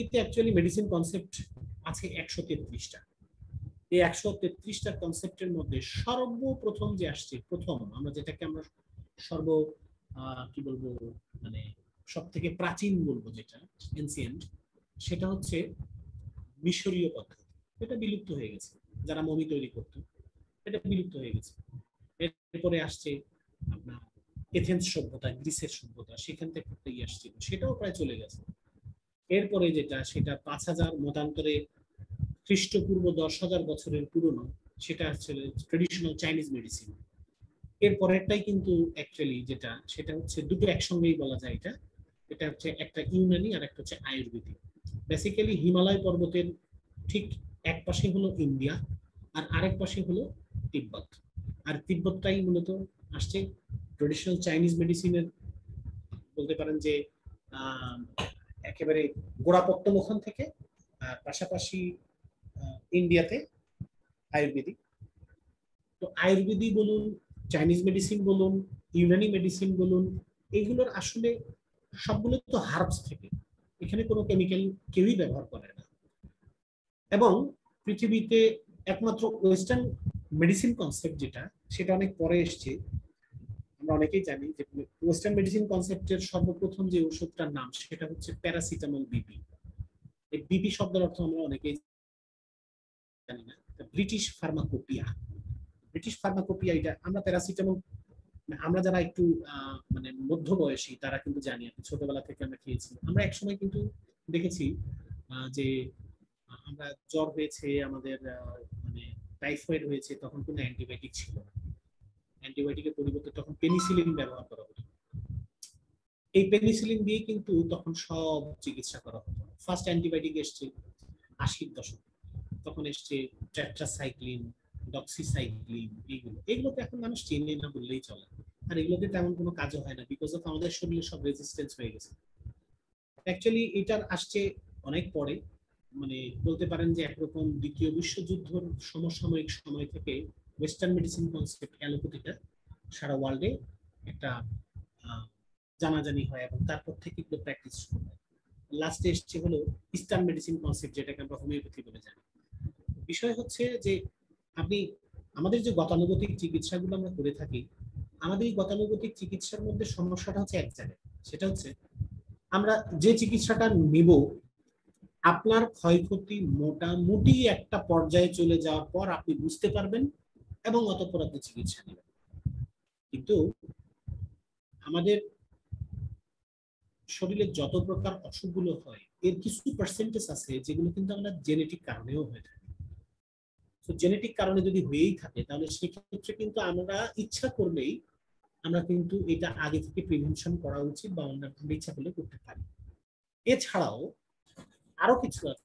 Actually medicine concept আছে 133টা। এই 133টা কনসেপ্টের মধ্যে সর্বপ্রথম যে আসছে, প্রথম আমরা যেটাকে আমরা সর্ব কি বলবো, মানে সব থেকে প্রাচীন বলবো, যেটা এনসিয়েন্ট, সেটা হচ্ছে মিশরীয় পদ্ধতি। এটা বিলুপ্ত হয়ে গেছে, যারা মমি তৈরি করতো এটা বিলুপ্ত হয়ে গেছে। এরপরে আসছে আপনার এথেন্স সভ্যতা, গ্রিসের সভ্যতা, সেখান থেকে আসছিল, সেটাও প্রায় চলে গেছে। এরপরে যেটা, সেটা 5000 মতান্তরে খ্রিস্টপূর্ব 10,000 বছরের পুরনো, সেটা হচ্ছে ট্রেডিশনাল চাইনিজ মেডিসিন। এর পরেরটাই কিন্তু অ্যাকচুয়ালি যেটা, সেটা হচ্ছে দুটো একসঙ্গেই বলা যায়। এটা এটা হচ্ছে একটা ইউনানি আর একটা হচ্ছে আয়ুর্বেদিক। বেসিক্যালি হিমালয় পর্বতের ঠিক এক পাশে হলো ইন্ডিয়া আর আরেক পাশে হলো তিব্বত। আর তিব্বতটাই মূলত আসছে ট্রেডিশনাল চাইনিজ মেডিসিনের, বলতে পারেন যে একেবারে গোড়াপত্তন থেকে, আর পাশাপাশি ইন্ডিয়াতে আয়ুর্বেদিক। তো আয়ুর্বেদিক বলুন, চাইনিজ মেডিসিন বলুন, ইউনানি মেডিসিন বলুন, এগুলোর আসলে সবগুলো তো হার্বস থেকে, এখানে কোনো কেমিক্যাল কেউই ব্যবহার করে না। এবং পৃথিবীতে একমাত্র ওয়েস্টার্ন মেডিসিন কনসেপ্ট যেটা, সেটা অনেক পরে এসছে। আমরা অনেকেই জানি যে ওয়েস্টার্ন মেডিসিন কনসেপ্টের সর্বপ্রথম যে ওষুধটার নাম, সেটা হচ্ছে প্যারাসিটামল বিপি। এই বিপি শব্দের অর্থ আমরা অনেকেই জানি না। ব্রিটিশ ফার্মাকোপিয়া, ব্রিটিশ ফার্মাকোপিয়া, এটা আমরা প্যারাসিটামল, আমরা যারা একটু মানে মধ্য বয়সী তারা কিন্তু জানি, আর ছোটবেলা থেকে আমরা খেয়েছি। আমরা একসময় কিন্তু দেখেছি যে আমরা জ্বর হয়েছে, আমাদের মানে টাইফয়েড হয়েছে, তখন কোনো অ্যান্টিবায়োটিক ছিল না। অ্যান্টিবায়োটিকের পরিবর্তে তখন পেনিসিলিন ব্যবহার করা হতো। এই পেনিসিলিন দিয়ে কিন্তু তখন সব চিকিৎসা করা হতো। ফার্স্ট অ্যান্টিবায়োটিক এসছে 80-র দশকে, তখন এসছে টেট্রাসাইক্লিন, ডক্সিসাইক্লিন, এগুলোকে এখন মানুষ চেনে না বললেই চলে। আর এগুলোতে তেমন কোনো কাজও হয় না, বিকজ অফ আমাদের শরীরে সব রেজিস্টেন্স হয়ে গেছে। অ্যাকচুয়ালি এটার অনেক পরে, মানে বলতে পারেন যে একরকম দ্বিতীয় বিশ্বযুদ্ধের সমসাময়িক সময় থেকে ওয়েস্টার্ন মেডিসিন কনসেপ্ট, অ্যালোপ্যাথিটা সারা ওয়ার্ল্ডে একটা জানাজানি হয়, এবং তারপর থেকে এগুলো প্র্যাকটিস শুরু হয়। লাস্টে এসছে হলো ইস্টার্ন মেডিসিন কনসেপ্ট, যেটাকে আমরা হোমিওপ্যাথি বলে জানি। বিষয় হচ্ছে যে আপনি আমাদের যে গতানুগতিক চিকিৎসাগুলো আমরা করে থাকি, আমাদের এই গতানুগতিক চিকিৎসার মধ্যে সমস্যাটা হচ্ছে এক জায়গায়, সেটা হচ্ছে আমরা যে চিকিৎসাটা নিব, আপনার ক্ষয়ক্ষতি মোটামুটি একটা পর্যায়ে চলে যাওয়ার পর আপনি বুঝতে পারবেন এবং অতঃপর আপনি চিকিৎসা নেবেন। কিন্তু আমাদের শরীরে যত প্রকার অসুখগুলো হয়, এর কিছু পার্সেন্টেজ আছে যেগুলো কিন্তু আমরা জেনেটিক কারণেও হয়ে থাকে। তো জেনেটিক কারণে যদি হয়েই থাকে, তাহলে সেক্ষেত্রে কিন্তু আমরা ইচ্ছা করলেই আমরা কিন্তু এটা আগে থেকে প্রিভেনশন করা উচিত, বা আমরা ইচ্ছা করলে করতে পারি। এছাড়াও আরো কিছু আছে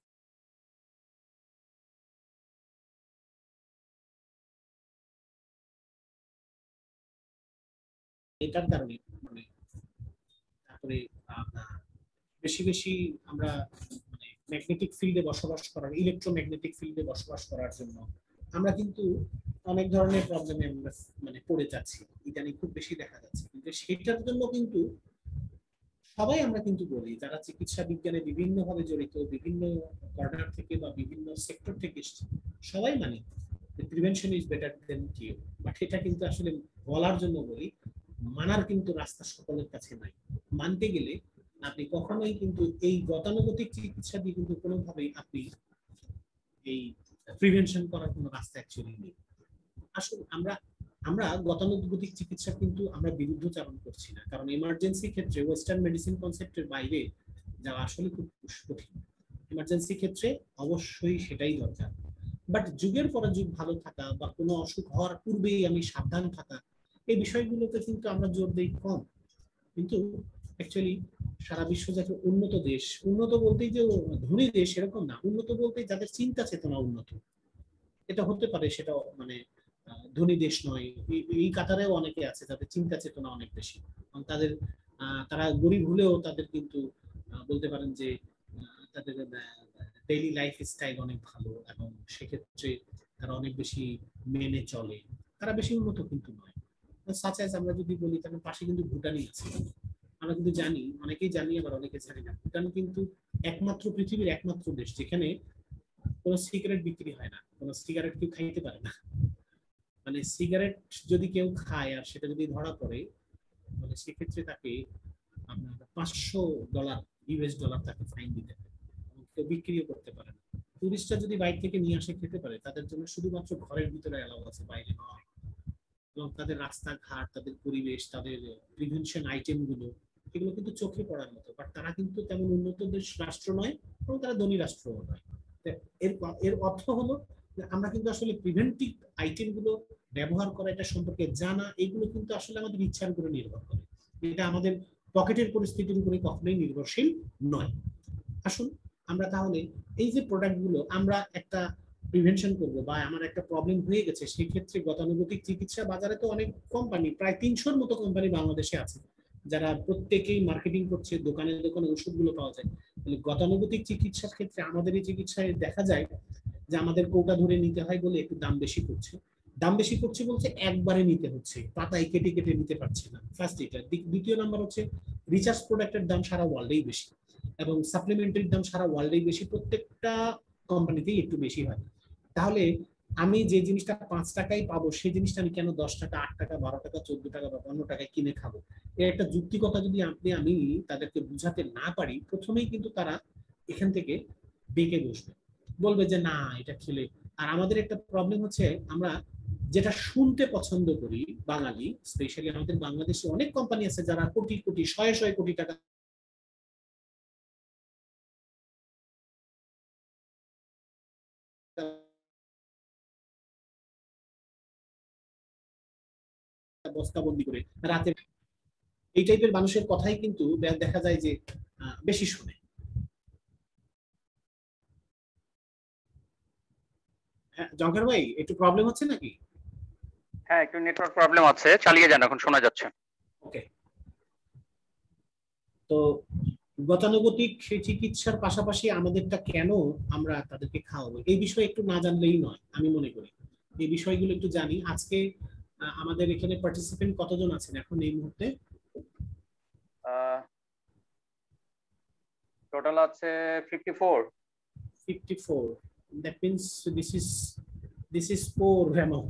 এটার কারণে, মানে তারপরে বেশি বেশি আমরা মানে ম্যাগনেটিক ফিল্ডে বসবাস করার, ইলেকট্রোম্যাগনেটিক ফিল্ডে বসবাস করার জন্য আমরা কিন্তু অনেক ধরনের প্রবলেমে আমরা মানে পড়ে যাচ্ছি, ইদানিং খুব বেশি দেখা যাচ্ছে। কিন্তু সেটার জন্য কিন্তু সবাই আমরা কিন্তু বলি, যারা চিকিৎসা বিজ্ঞানে বিভিন্ন ভাবে জড়িত, বিভিন্ন কর্নার থেকে বা বিভিন্ন সেক্টর থেকে এসছে, সবাই মানে prevention is better than cure. But এটা কিন্তু আসলে বলার জন্য বলি, মানার কিন্তু রাস্তা সকলের কাছে নাই। মানতে গেলে আপনি কখনোই কিন্তু এই গতানুগতিক চিকিৎসা দিয়ে কিন্তু কোনোভাবেই আপনি এই প্রিভেনশন করার কোনো রাস্তা অ্যাকচুয়ালি নেই। আসলে আমরা আমরা গতানুগতিক চিকিৎসা কিন্তু আমরা বিরুদ্ধচারণ করছি না, কারণ ইমার্জেন্সি ক্ষেত্রে ওয়েস্টার্ন মেডিসিন কনসেপ্টের বাইরে যাওয়া আসলে খুব কঠিন। ইমার্জেন্সি ক্ষেত্রে অবশ্যই সেটাই দরকার। বাট যুগের পরে যুগ ভালো থাকা বা কোনো অসুখ হওয়ার পূর্বেই আমি সাবধান থাকা, এই বিষয়গুলোতে কিন্তু আমরা জোর দিই কম। কিন্তু অ্যাকচুয়ালি সারা বিশ্ব যাতে উন্নত দেশ, উন্নত বলতেই যে ধনী দেশ এরকম না, উন্নত বলতে যাদের চিন্তা চেতনা উন্নত, এটা হতে পারে সেটা মানে ধনী দেশ নয়, এই কাতারেও অনেকে আছে যাদের চিন্তা চেতনা অনেক বেশি, এবং তাদের তারা গরিব হলেও তাদের কিন্তু বলতে পারেন যে তাদের ডেইলি লাইফ স্টাইল অনেক ভালো, এবং সেক্ষেত্রে তারা অনেক বেশি মেনে চলে, তারা বেশি উন্নত কিন্তু নয়। সাচ এজ আমরা যদি বলি, তাহলে পাশে কিন্তু ভুটানই আছে। আমরা কিন্তু জানি, অনেকেই জানি, আবার অনেকে জানি না, ভুটান কিন্তু একমাত্র পৃথিবীর একমাত্র দেশ যেখানে কোনো সিগারেট বিক্রি হয় না, কোনো সিগারেট কেউ খাইতে পারে না। মানে সিগারেট যদি কেউ খায় আর সেটা যদি ধরা পড়ে, মানে সেক্ষেত্রে তাকে আপনার $500 US তাকে ফাইন দিতে হয়, কেউ বিক্রিও করতে পারে না। টুরিস্টরা যদি বাইরে থেকে নিয়ে আসে খেতে পারে, তাদের জন্য শুধুমাত্র ঘরের ভিতরে অ্যালাউ আছে, বাইরে নয়। এবং তাদের রাস্তাঘাট, তাদের পরিবেশ, তাদের প্রিভেনশন আইটেম গুলো, এগুলো কিন্তু চোখে পড়ার মতো। বাট তারা কিন্তু তেমন উন্নত দেশ রাষ্ট্র নয় এবং তারা ধনী রাষ্ট্রও নয়। এর এর অর্থ হলো যে আমরা কিন্তু আসলে প্রিভেন্টিভ আইটেম গুলো ব্যবহার করা, এটা সম্পর্কে জানা, এগুলো কিন্তু আসলে আমাদের ইচ্ছার উপরে নির্ভর করে। এটা আমাদের পকেটের পরিস্থিতির উপরে কখনোই নির্ভরশীল নয়। আসুন আমরা তাহলে এই যে প্রোডাক্ট গুলো আমরা একটা প্রিভেনশন করবো বা আমার একটা প্রবলেম হয়ে গেছে, সেই ক্ষেত্রে গতানুগতিক চিকিৎসা বাজারে তো অনেক কোম্পানি, প্রায় 300-র মতো কোম্পানি বাংলাদেশে আছে, যারা প্রত্যেকেই মার্কেটিং করছে, দোকানে দোকানে ওষুধগুলো পাওয়া যায়। তাহলে গতানুগতিক চিকিৎসার ক্ষেত্রে আমাদের এই চিকিৎসায় দেখা যায় যে আমাদের কোটা ধরে নিতে হয় বলে একটু দাম বেশি পড়ছে। দাম বেশি পড়ছে বলছে একবারে নিতে হচ্ছে, পাতায় কেটে কেটে নিতে পারছে না। ফার্স্ট এটা। দ্বিতীয় নাম্বার হচ্ছে রিচার্জ প্রোডাক্টের দাম সারা ওয়ার্ল্ডেই বেশি এবং সাপ্লিমেন্টারির দাম সারা ওয়ার্ল্ডেই বেশি, প্রত্যেকটা কোম্পানিতেই একটু বেশি হয়। তাহলে আমি যে জিনিসটা 5 টাকায় পাবো, সেই জিনিসটা আমি কেন 10 টাকা, 8 টাকা, 12 টাকা, 14 টাকা বা 15 টাকায় কিনে খাবো? এর একটা যুক্তিকতা যদি আমি তাদেরকে বুঝাতে না পারি, প্রথমেই কিন্তু তারা এখান থেকে বেঁকে বসবে, বলবে যে না এটা খেলে। আর আমাদের একটা প্রবলেম হচ্ছে, আমরা যেটা শুনতে পছন্দ করি বাঙালি, স্পেশালি আমাদের বাংলাদেশে অনেক কোম্পানি আছে যারা কোটি কোটি, শয়ে শয়ে কোটি টাকা বস্তাবন্দি করে রাতে, এই টাইপের মানুষের কথাই কিন্তু দেখা যায় যে বেশি শুনে। হ্যাঁ জঙ্কার ভাই, একটু প্রবলেম হচ্ছে নাকি? হ্যাঁ, একটু নেটওয়ার্ক প্রবলেম আছে, চালিয়ে যান, এখন শোনা যাচ্ছে। ওকে। তো গতানুগতিক চিকিৎসার পাশাপাশি আমাদেরটা কেন আমরা তাদেরকে খাওয়াবো, এই বিষয়ে একটু না জানলেই নয় আমি মনে করি। এই বিষয়গুলো একটু জানি। আজকে আমাদের এখানে পার্টিসিপেন্ট কতজন আছেন এখন এই মুহূর্তে? টোটাল আছে 54। 54। That means this is 4 amount.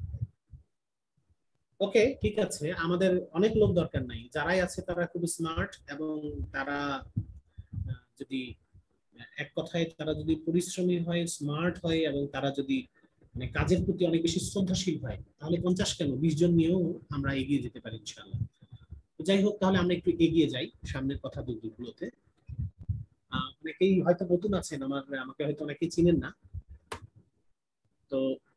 Okay, ঠিক আছে, আমাদের অনেক লোক দরকার নাই, যারাই আছে তারা খুব স্মার্ট এবং তারা যদি এক কথায় তারা যদি পরিশ্রমী হয়, স্মার্ট হয় এবং তারা যদি মানে কাজের প্রতি অনেক বেশি শ্রদ্ধাশীল হয়, তাহলে 50 কেন 20 জন নিয়েও আমরা এগিয়ে যেতে পারি ইনশাআল্লাহ। যাই হোক, তাহলে আমরা একটু এগিয়ে যাই সামনের কথা দুগুলোতে। অনেকেই হয়তো নতুন আছেন, আমাকে হয়তো অনেকেই চিনেন না। তো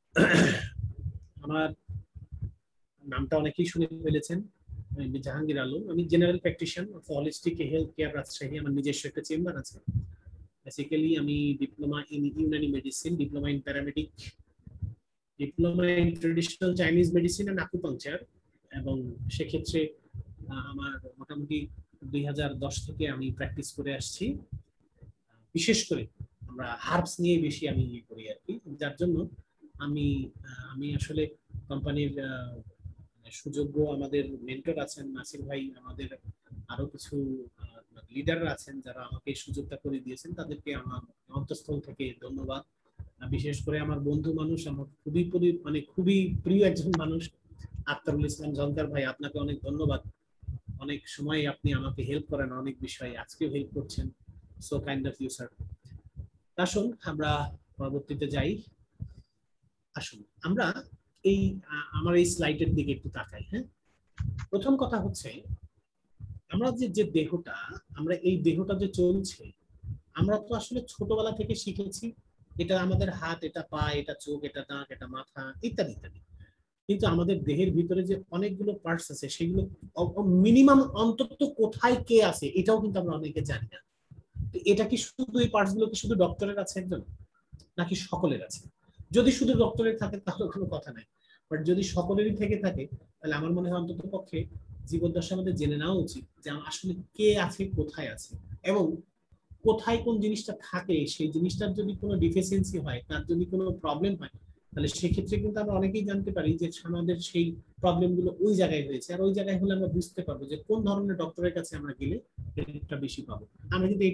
আমার নামটা অনেকেই শুনে ফেলেছেন, জাহাঙ্গীর আলম। আমি general practitioner of holistic health care Rajshahi. আমার নিজস্ব একটা চেম্বার আছে। বেসিক্যালি আমি diploma in Unani medicine, diploma in paramedic, diploma in traditional Chinese medicine and acupuncture. এবং সেক্ষেত্রে আমার মোটামুটি 2010 থেকে আমি প্র্যাকটিস করে আসছি। বিশেষ করে আমরা হার্বস নিয়ে বেশি আমি ইয়ে করি আর কি, যার জন্য আমি আমি আসলে কোম্পানির সুযোগ্য আমাদের মেন্টর আছেন নাসির ভাই, আমাদের আরো কিছু লিডাররা আছেন যারা আমাকে এই সুযোগটা করে দিয়েছেন, তাদেরকে আমার অন্তঃস্থল থেকে ধন্যবাদ। বিশেষ করে আমার বন্ধু মানুষ, আমার খুবই মানে খুবই প্রিয় একজন মানুষ, আক্তারুল ইসলাম ঝঙ্কার ভাই, আপনাকে অনেক ধন্যবাদ। অনেক সময় আপনি আমাকে হেল্প করেন অনেক বিষয়ে, আজকেও হেল্প করছেন। So kind of you sir. আসুন আমরা পরবর্তীতে যাই। আসুন আমরা এই আমার এই স্লাইডের দিকে একটু তাকাই। হ্যাঁ, প্রথম কথা হচ্ছে আমরা যে দেহটা, আমরা এই দেহটা যে চলছে, আমরা তো আসলে ছোটবেলা থেকে শিখেছি এটা আমাদের হাত, এটা পা, এটা চোখ, এটা নাক, এটা মাথা, ইত্যাদি ইত্যাদি। কিন্তু আমাদের দেহের ভিতরে যে অনেকগুলো পার্টস আছে, সেগুলো মিনিমাম অন্তত কোথায় কে আছে এটাও কিন্তু আমরা অনেকে জানি না। এটা কি শুধু এই পার্টস গুলো কি শুধু ডক্টরের আছে একজন, নাকি সকলের আছে? যদি শুধু ডক্টরের থাকে তাহলে কোনো কথা নাই, বাট যদি সকলেরই থেকে থাকে, তাহলে আমার মনে হয় অন্তত পক্ষে জীবদ্দশা আমাদের জেনে নেওয়া উচিত যে আসলে কে আছে, কোথায় আছে, এবং কোথায় কোন জিনিসটা থাকে, সেই জিনিসটার যদি কোনো ডিফিসিয়েন্সি হয়, তার যদি কোনো প্রবলেম হয়, তাহলে সেক্ষেত্রে কিন্তু আমরা অনেকেই জানতে পারি যে আমাদের সেই প্রবলেম গুলো ওই জায়গায় হয়েছে। আর ওই জায়গায় হলে আমরা বুঝতে পারবো যে কোন ধরনের ডক্টরের কাছে আমরা গেলে এটা বেশি পাবো। আমরা কিন্তু এটা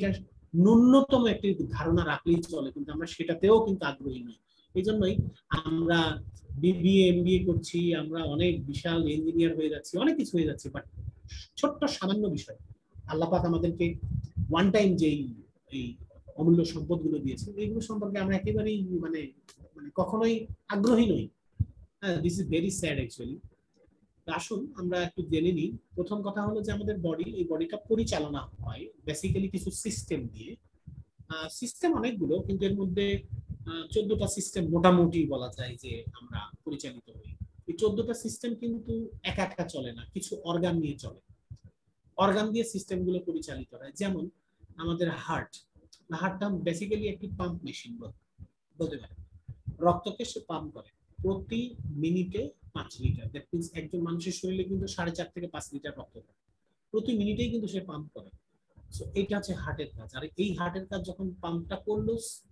ন্যূনতম একটি ধারণা রাখলেই চলে, কিন্তু আমরা সেটাতেও কিন্তু আগ্রহী নই। এই জন্যই আমরা বিবিএ এমবিএ করছি, আমরা অনেক বিশাল ইঞ্জিনিয়ার হয়ে যাচ্ছি, অনেক কিছু হয়ে যাচ্ছে, বাট ছোট্ট সামান্য বিষয় আল্লাহ পাক আমাদেরকে ওয়ান টাইম যেই এই অমূল্য সম্পদগুলো দিয়েছে এইগুলো সম্পর্কে আমরা একেবারেই মানে মানে কখনোই আগ্রহী নই। হ্যাঁ, this is very sad actually. আসুন আমরা একটু জেনে নিই। প্রথম কথা হলো যে আমাদের বডি, এই বডিটা পরিচালনা হয় বেসিক্যালি কিছু সিস্টেম দিয়ে। সিস্টেম অনেকগুলো, কিন্তু এর মধ্যে 14টা সিস্টেম মোটামুটি বলা যায় যে আমরা পরিচালিত হই। এই 14টা সিস্টেম কিন্তু একা একা চলে না, কিছু অর্গান নিয়ে চলে। অর্গান দিয়ে সিস্টেম গুলো পরিচালিত হয়। যেমন আমাদের হার্টটা বেসিক্যালি একটি পাম্প মেশিন বলতে পারে। রক্তকে সে পাম্প করে প্রতি মিনিটে 5 লিটার। দ্যাট মিনস একজন মানুষের শরীরে কিন্তু 4.5 থেকে 5 লিটার রক্ত থাকে প্রতি মিনিটেই কিন্তু সে পাম্প করে। সো এটা হচ্ছে হার্টের কাজ। আর এই হার্টের কাজ যখন পাম্পটা করলো,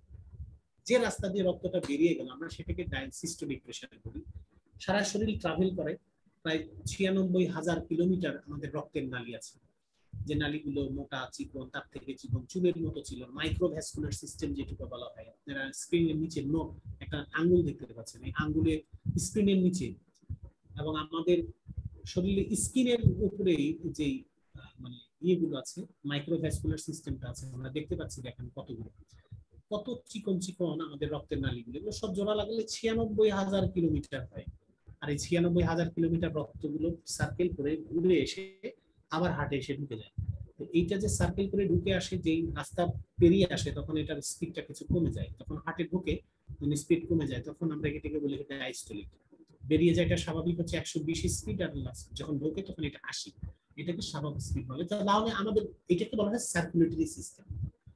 যে রাস্তা দিয়ে রক্তটা বেরিয়ে গেল আমরা সেটাকে সিস্টোলিক প্রেসার বলি। সারা শরীর ট্রাভেল করে প্রায় 96,000 কিলোমিটার আমাদের রক্তের নালী আছে, যে নালীগুলো মোটা চিকন, তার থেকে চিকন চুলের মতো ছিল, মাইক্রোভ্যাসকুলার সিস্টেম যেটুকু বলা হয়। আপনারা স্ক্রিনের নিচে একটা আঙ্গুল দেখতে পাচ্ছেন, এই আঙ্গুলে স্ক্রিনের নিচে এবং আমাদের শরীরে স্কিনের উপরে যে মানে ইয়েগুলো আছে, মাইক্রোভ্যাসকুলার সিস্টেমটা আছে, আমরা দেখতে পাচ্ছি দেখেন কতগুলো, কত চিকন চিকন আমাদের রক্তের নালীগুলো। এগুলো সব জোড়া লাগালে 96,000 কিলোমিটার হয়। আর এই 96,000 কিলোমিটার রক্তগুলো সার্কেল করে ঘুরে এসে আবার হার্টে এসে ঢুকে যায়। তো এইটা যে সার্কেল করে ঢুকে আসে, যেই রাস্তা পেরিয়ে আসে, তখন এটার স্পিডটা কিছু কমে যায়। তখন হার্টে ঢুকে স্পিড কমে যায়, তখন আমরা এটাকে বলি এটা ডায়াস্টোলিক। বেরিয়ে যায় এটা স্বাভাবিক হচ্ছে 120 স্পিড, আর যখন ঢোকে তখন এটা 80। এটাকে স্বাভাবিক স্পিড বলে। তাহলে আমাদের এটাকে বলা হয় সার্কুলেটরি সিস্টেম।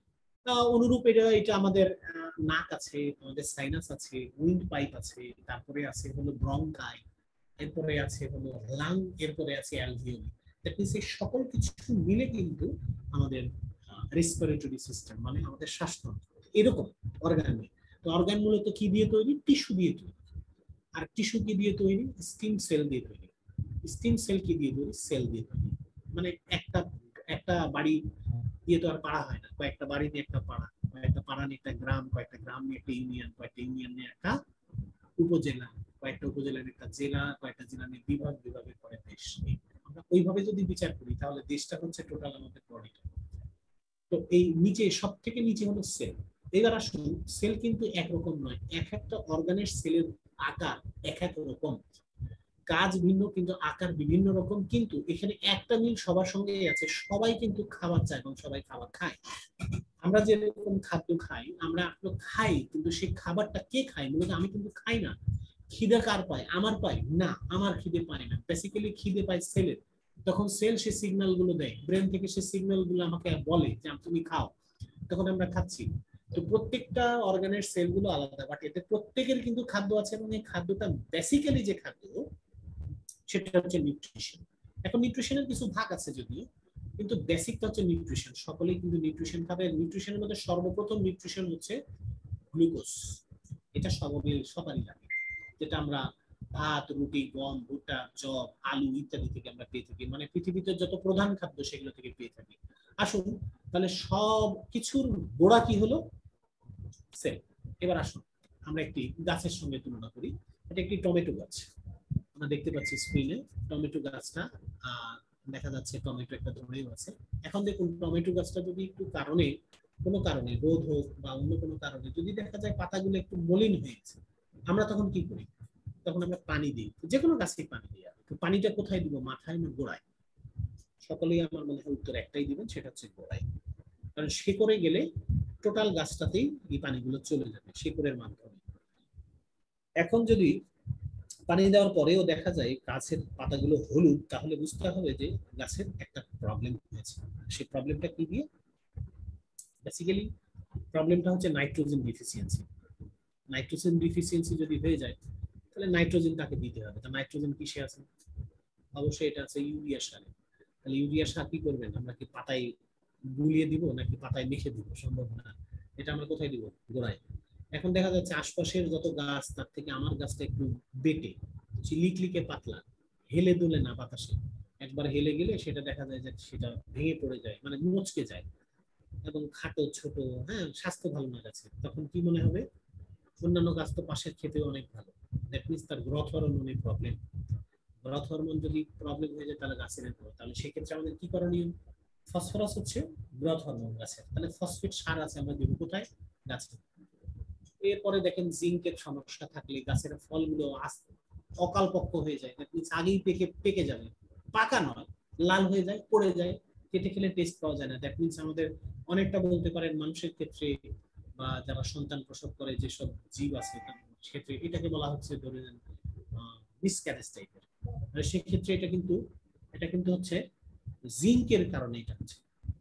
অনুরূপ এটা এটা আমাদের নাক আছে, আমাদের সাইনাস আছে, উইন্ড পাইপ আছে, তারপরে আছে হলো ব্রঙ্কাই, এরপরে আছে হলো লাং, এরপরে আছে অ্যালভিওলি। দ্যাট মিন্স এই সকল কিছু মিলে কিন্তু আমাদের রেসপিরেটরি সিস্টেম, মানে আমাদের শ্বাসতন্ত্র এরকম অর্গান। তো অর্গান মূলত কি দিয়ে তৈরি? টিস্যু দিয়ে তৈরি। আর টিস্যু কি দিয়ে তৈরি? স্টিম সেল দিয়ে তৈরি। স্টিম সেল কি দিয়ে তৈরি? সেল দিয়ে তৈরি। মানে একটা একটা বাড়ি দিয়ে তো আর পাড়া হয় না, কয়েকটা বাড়ি নিয়ে একটা পাড়া, কয়েকটা পাড়া নিয়ে একটা গ্রাম, কয়েকটা গ্রাম নিয়ে একটা ইউনিয়ন, কয়েকটা ইউনিয়ন নিয়ে একটা উপজেলা, কয়েকটা উপজেলা নিয়ে একটা জেলা, কয়েকটা জেলা নিয়ে বিভাগ, বিভাগের পরে দেশ। আমরা ওইভাবে যদি বিচার করি তাহলে দেশটা হচ্ছে টোটাল আমাদের বডিটা। তো এই নিচে সব থেকে নিচে হলো সেল। এবার আসুন, সেল কিন্তু একরকম নয়, এক একটা অর্গানের সেলের আকার এক এক রকম, কাজ ভিন্ন কিন্তু আকার বিভিন্ন রকম। কিন্তু এখানে একটা মিল সবার সঙ্গে আছে, সবাই কিন্তু খাবার চায় এবং সবাই খাবার খায়। আমরা যেরকম খাদ্য খাই, আমরা খাই, কিন্তু সেই খাবারটা কে খায়? মূলত আমি কিন্তু খাই না। খিদে কার পায়? আমার পায় না, আমার খিদে পায় না। বেসিক্যালি খিদে পায় সেলের। তখন সেল সে সিগন্যাল গুলো দেয়, ব্রেন থেকে সে সিগন্যাল গুলো আমাকে বলে যে তুমি খাও, তখন আমরা খাচ্ছি। তো প্রত্যেকটা অর্গানের সেল গুলো আলাদা, বাট এতে প্রত্যেকের কিন্তু খাদ্য আছে, এবং এই খাদ্যটা বেসিক্যালি যে খাদ্য সেটা হচ্ছে নিউট্রিশন। এখন নিউট্রিশনের কিছু ভাগ আছে যদিও, কিন্তু বেসিকটা হচ্ছে নিউট্রিশন। সকলেই কিন্তু নিউট্রিশন খাবে। নিউট্রিশনের মধ্যে সর্বপ্রথম নিউট্রিশন হচ্ছে গ্লুকোজ। এটা সবারই লাগে, যেটা আমরা ভাত, রুটি, গম, ভুট্টা, জব, আলু ইত্যাদি থেকে আমরা পেয়ে থাকি। মানে পৃথিবীতে যত প্রধান খাদ্য সেগুলো থেকে পেয়ে থাকি। আসুন তাহলে সব কিছুর গোড়া কি হলো? সেল। এবার আসুন আমরা একটি গাছের সঙ্গে তুলনা করি। এটা একটি টমেটো গাছ, আমরা দেখতে পাচ্ছি স্ক্রিনে টমেটো গাছটা। দেখা যাচ্ছে টমেটো একটা ধরেও আছে। এখন দেখুন টমেটো গাছটা যদি একটু কোনো কারণে রোদ হোক বা অন্য কোনো কারণে যদি দেখা যায় পাতাগুলো একটু মলিন হয়ে গেছে, আমরা তখন কি করি? তখন আমরা পানি দিই, যে কোনো গাছকে পানি দিই। তো পানিটা কোথায় দিব? মাথায় না গোড়ায়? সকলেই আমার মনে হয় উত্তর একটাই দিবেন, সেটা হচ্ছে গোড়ায়। কারণ শিকড়ে গেলে টোটাল গাছটাতেই এই পানিগুলো চলে যাবে শিকড়ের মাধ্যমে। এখন যদি পানি দেওয়ার পরেও দেখা যায় গাছের পাতাগুলো হলুদ, তাহলে বুঝতে হবে যে গাছের একটা প্রবলেম হয়েছে। সেই প্রবলেমটা কি দিয়ে? বেসিক্যালি প্রবলেমটা হচ্ছে নাইট্রোজেন ডিফিসিয়েন্সি। নাইট্রোজেন ডিফিসিয়েন্সি যদি হয়ে যায় তাহলে নাইট্রোজেন তাকে দিতে হবে। তা নাইট্রোজেন কিসে আছে? অবশ্যই এটা আছে ইউরিয়া সারে। তাহলে ইউরিয়া সার কি করবেন? আমরা কি পাতায় গুলিয়ে দিব নাকি পাতায় লিখে দিব? সম্ভব না। এটা আমরা কোথায় দিব? গোড়ায়। এখন দেখা যাচ্ছে আশপাশের যত গাছ তার থেকে আমার গাছটা একটু বেটে লিকলিকে পাতলা, হেলে দুলে না বাতাসে। একবার হেলে গেলে সেটা দেখা যায় যে সেটা ভেঙে পড়ে যায়, মানে মুচকে যায়। এবং খাটো ছোট, হ্যাঁ, স্বাস্থ্য ভালো না গাছের, তখন কি মনে হবে অন্যান্য গাছ তো পাশের খেতেও অনেক ভালো। দ্যাট মিনস তার গ্রোথ হরমোনের প্রবলেম, গ্রোথ হরমোন যদি প্রবলেম হয়ে যায় তাহলে গাছের হবে। তাহলে সেক্ষেত্রে আমাদের কি করণীয়? ফসফরাস হচ্ছে গ্রোথ হরমোন গাছের, তাহলে ফসফেট সার আছে আমরা দেবো কোথায়? গাছে। এরপরে দেখেন জিঙ্কের সমস্যা থাকলে গাছের ফলগুলো অকালপক্ষ হয়ে যায়, দ্যাট মিনস আগেই পেকে পেকে যাবে, পাকা নয়, লাল হয়ে যায়, পড়ে যায়, কেটে খেলে টেস্ট পাওয়া যায় না। দ্যাট মিনস আমাদের অনেকটা বলতে পারেন মানুষের ক্ষেত্রে বা যারা সন্তান প্রসব করে যেসব জীব আছে তার ক্ষেত্রে এটাকে বলা হচ্ছে ধরে নেন মিসক্যারেজ টাইপের। সেক্ষেত্রে এটা কিন্তু হচ্ছে জিঙ্কের কারণে এটা হচ্ছে।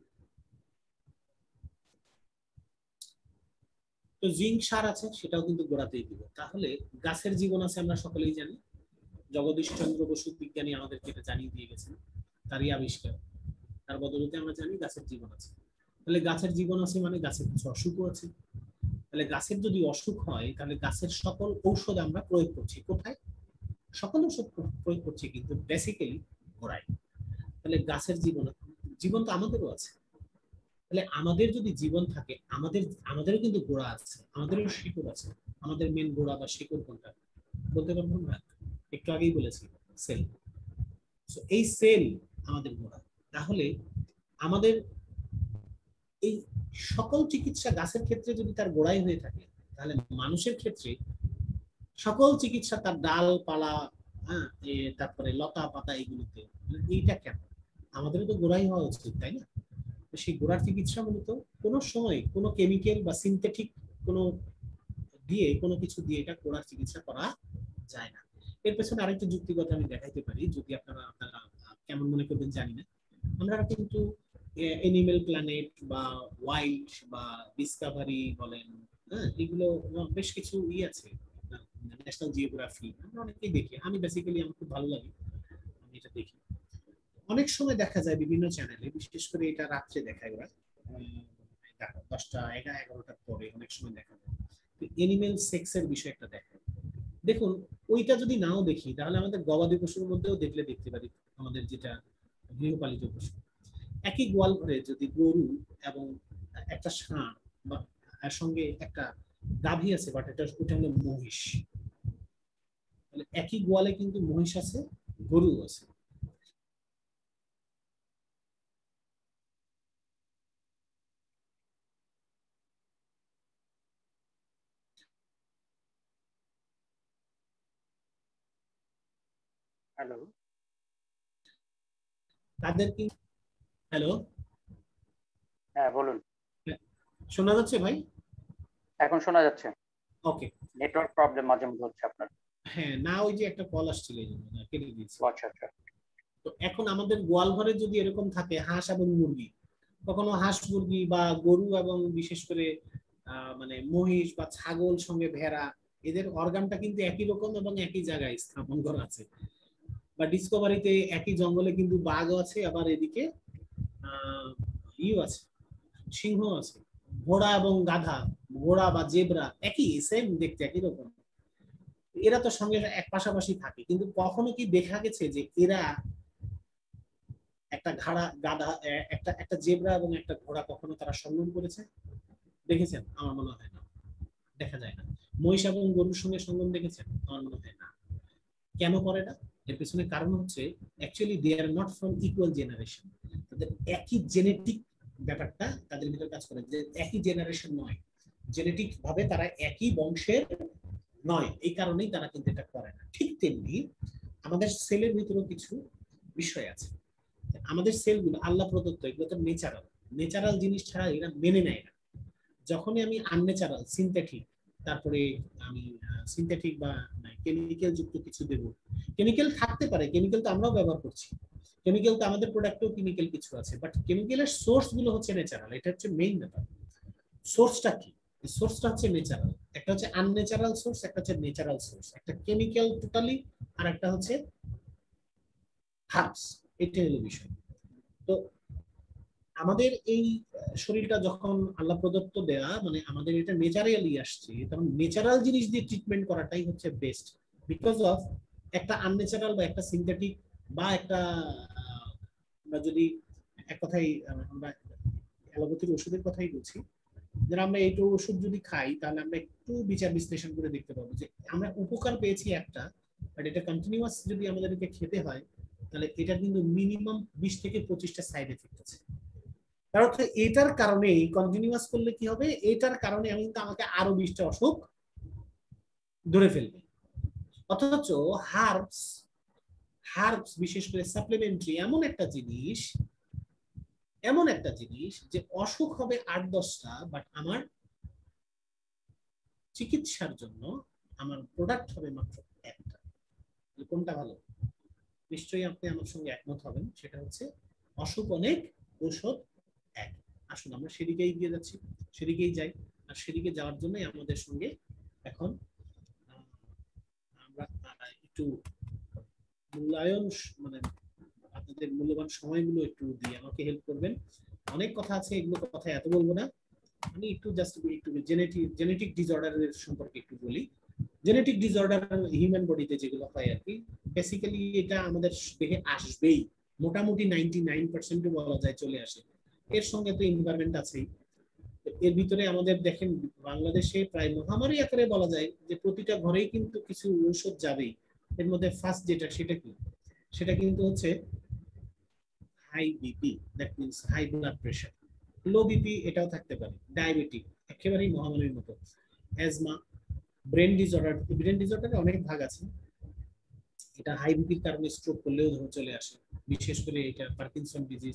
তো জিঙ্ক সার আছে সেটাও কিন্তু গোড়াতেই দিব। তাহলে গাছের জীবন আছে আমরা সকলেই জানি, জগদীশ চন্দ্র বসু বিজ্ঞানী আমাদেরকে এটা জানিয়ে দিয়ে গেছেন, তারই আবিষ্কার, তার বদলতে আমরা জানি গাছের জীবন আছে। তাহলে গাছের জীবন আছে মানে গাছের কিছু অসুখও আছে। তাহলে গাছের যদি অসুখ হয় তাহলে গাছের সকল ঔষধ আমরা প্রয়োগ করছি কোথায়? সকল ঔষধ প্রয়োগ করছি কিন্তু বেসিক্যালি গোড়ায়। তাহলে গাছের জীবন, জীবন তো আমাদেরও আছে। তাহলে আমাদের যদি জীবন থাকে, আমাদেরও কিন্তু গোড়া আছে, আমাদেরও শিকড় আছে। আমাদের মেন গোড়া বা শিকড় কোনটা বলতে পারবো না, একটু আগেই বলেছি সেল। এই সেল আমাদের গোড়া। তাহলে আমাদের এই সকল চিকিৎসা গাছের ক্ষেত্রে যদি তার গোড়াই হয়ে থাকে, তাহলে মানুষের ক্ষেত্রে সকল চিকিৎসা তার ডাল পালা, হ্যাঁ, তারপরে লতা পাতা এগুলোতে, এইটা কেন? আমাদেরও তো গোড়াই হওয়া উচিত, তাই না? সেই গোড়ার চিকিৎসা মূলত কোনো সময় কোনো কেমিক্যাল বা সিনথেটিক কোনো দিয়ে কোনো কিছু দিয়ে এটা গোড়ার চিকিৎসা করা যায় না। এর পেছনে আরেকটা যুক্তিগত আমি দেখাইতে পারি, যদি আপনারা কেমন মনে করবেন জানি না। আমরা কিন্তু এনিমেল প্ল্যানেট বা ওয়াইল্ড বা ডিসকভারি বলেন, হ্যাঁ, এগুলো বেশ কিছু আছে, ন্যাশনাল জিওগ্রাফি আমরা অনেকেই দেখি। আমি বেসিক্যালি আমার খুব ভালো লাগে, আমি এটা দেখি। অনেক সময় দেখা যায় বিভিন্ন চ্যানেলে, বিশেষ করে এটা রাত্রে দেখায় ওরা, 10টা 11টার পরে অনেক সময় দেখা যায় এনিমেল সেক্সের বিষয় একটা দেখায়। দেখুন, ওইটা যদি নাও দেখি তাহলে আমাদের গবাদি পশুর মধ্যেও দেখতে পারি আমাদের যেটা গৃহপালিত পশু, একই গোয়াল ঘরে যদি গরু এবং একটা ষাঁড় বা এর সঙ্গে একটা গাভী আছে, বাট ওটা হলো মহিষ। তাহলে একই গোয়ালে কিন্তু মহিষ আছে, গরু আছে। হ্যালো। তাদের কি, হ্যালো, হ্যাঁ বলুন। শোনা যাচ্ছে ভাই? এখন শোনা যাচ্ছে। ওকে। নেটওয়ার্ক প্রবলেম মাঝে মধ্যে হচ্ছে আপনার। হ্যাঁ, না ওই যে একটা কল আসছিল এই জন্য কেটে দিয়েছি। আচ্ছা আচ্ছা। তো এখন আমাদের গোয়াল ঘরে যদি এরকম থাকে হাঁস এবং মুরগি, কখনো হাঁস মুরগি বা গরু এবং বিশেষ করে মানে মহিষ বা ছাগল সঙ্গে ভেড়া, এদের অর্গানটা কিন্তু একই রকম এবং একই জায়গায় স্থাপন করা আছে। বা ডিসকভারিতে একই জঙ্গলে কিন্তু বাঘ আছে, আবার এদিকে ইউ আছে, সিংহ আছে, ঘোড়া এবং গাধা, ঘোড়া বা জেব্রা একই সেম দেখতে একই রকম। এরা তো সঙ্গে এক পাশাপাশি থাকে, কিন্তু কখনো কি দেখা গেছে যে এরা একটা গাধা, একটা একটা জেব্রা এবং একটা ঘোড়া কখনো তারা সঙ্গম করেছে? দেখেছেন? আমার মনে হয় না, দেখা যায় না। মহিষ এবং গরুর সঙ্গে সঙ্গম দেখেছেন? আমার মনে হয় না। কেন করে না? এর পেছনে কারণ হচ্ছে actually they are not from equal generation. তাদের একই জেনেটিক ব্যাপারটা তাদের ভিতরে কাজ করে, যে একই জেনারেশন নয়, জেনেটিক ভাবে তারা একই বংশের নয়, এই কারণেই তারা কিন্তু এটা করে না। ঠিক তেমনি আমাদের সেলের ভিতরেও কিছু বিষয় আছে। আমাদের সেলগুলো আল্লাহ প্রদত্ত, এগুলো তো নেচারাল, নেচারাল জিনিস ছাড়া এরা মেনে নেয় না। যখনই আমি আননেচারাল সিনথেটিক, তারপরে আমি সিনথেটিক বা কেমিক্যাল যুক্ত কিছু দেব, কেমিক্যাল থাকতে পারে, কেমিক্যাল তো আমরাও ব্যবহার করছি, কেমিক্যাল তো আমাদের প্রোডাক্টেও কেমিক্যাল কিছু আছে, বাট কেমিক্যালের সোর্স গুলো হচ্ছে ন্যাচারাল, এটা হচ্ছে মেইন ব্যাপার। সোর্সটা কি? সোর্সটা হচ্ছে ন্যাচারাল, একটা হচ্ছে আনন্যাচারাল সোর্স, একটা হচ্ছে ন্যাচারাল সোর্স, একটা কেমিক্যাল টোটালি, আর একটা হচ্ছে হার্বস। এটাই হলো বিষয়। তো আমাদের এই শরীরটা যখন আল্লাহ প্রদত্ত দেয়া, মানে আমাদের এটা নেচারালি আসছে, তখন নেচারাল জিনিস দিয়ে ট্রিটমেন্ট করাটাই হচ্ছে বেস্ট। বিকজ অফ একটা আননেচারাল বা একটা সিনথেটিক বা একটা আমরা যদি এক কথাই আমরা অ্যালোপ্যাথির ওষুধের কথাই বলছি, যেন আমরা এইটা ওষুধ যদি খাই তাহলে আমরা একটু বিচার বিশ্লেষণ করে দেখতে পাবো যে আমরা উপকার পেয়েছি একটা, বাট এটা কন্টিনিউয়াস যদি আমাদেরকে খেতে হয় তাহলে এটা কিন্তু মিনিমাম 20 থেকে 25টা সাইড এফেক্ট আছে। কারণ এটার কারণে কন্টিনিউয়াস করলে কি হবে, এটার কারণে আমি কিন্তু আমাকে আরো 20টা অসুখ ধরে ফেলবে। অথচ হার্বস হার্বস বিশেষ করে সাপ্লিমেন্টারি এমন একটা জিনিস যে অসুখ হবে 8-10টা, বাট আমার চিকিৎসার জন্য আমার প্রোডাক্ট হবে মাত্র একটা। কোনটা ভালো? নিশ্চয়ই আপনি আমার সঙ্গে একমত হবেন, সেটা হচ্ছে অসুখ অনেক, ঔষধ এক। আসুন আমরা সেদিকেই এগিয়ে যাচ্ছি, সেদিকেই যাই। আর সেদিকে যাওয়ার জন্যই আমাদের সঙ্গে এখন আমরা একটু মূল্যায়ন, মানে আপনাদের মূল্যবান সময়গুলো একটু দিয়ে আমাকে হেল্প করবেন। অনেক কথা আছে, এগুলো কথা এত বলবো না, আমি একটু জাস্ট একটু জেনেটিক ডিসঅর্ডারের সম্পর্কে একটু বলি। জেনেটিক ডিসঅর্ডার হিউম্যান বডিতে যেগুলো হয় আর কি, বেসিক্যালি এটা আমাদের দেহে আসবেই, মোটামুটি 99% বলা যায় চলে আসে। এর সঙ্গে তো এনভায়রনমেন্ট আছেই। এর ভিতরে আমাদের দেখেন বাংলাদেশে প্রায় মহামারী আকারে বলা যায় যে প্রতিটা ঘরেই কিন্তু কিছু ঔষধ যাবেই। এর মধ্যে ফার্স্ট যেটা, সেটা কি? সেটা কিন্তু হচ্ছে high BP, that means high blood pressure. Low BP এটাও থাকতে পারে, ডায়াবেটিক একেবারেই মহামারীর মতো, অ্যাজমা, ব্রেন ডিসঅর্ডার। ব্রেন ডিসঅর্ডারে অনেক ভাগ আছে, এটা হাই বিপির কারণে স্ট্রোক করলেও চলে আসে। বিশেষ করে এটা পার্কিনসন ডিজিজ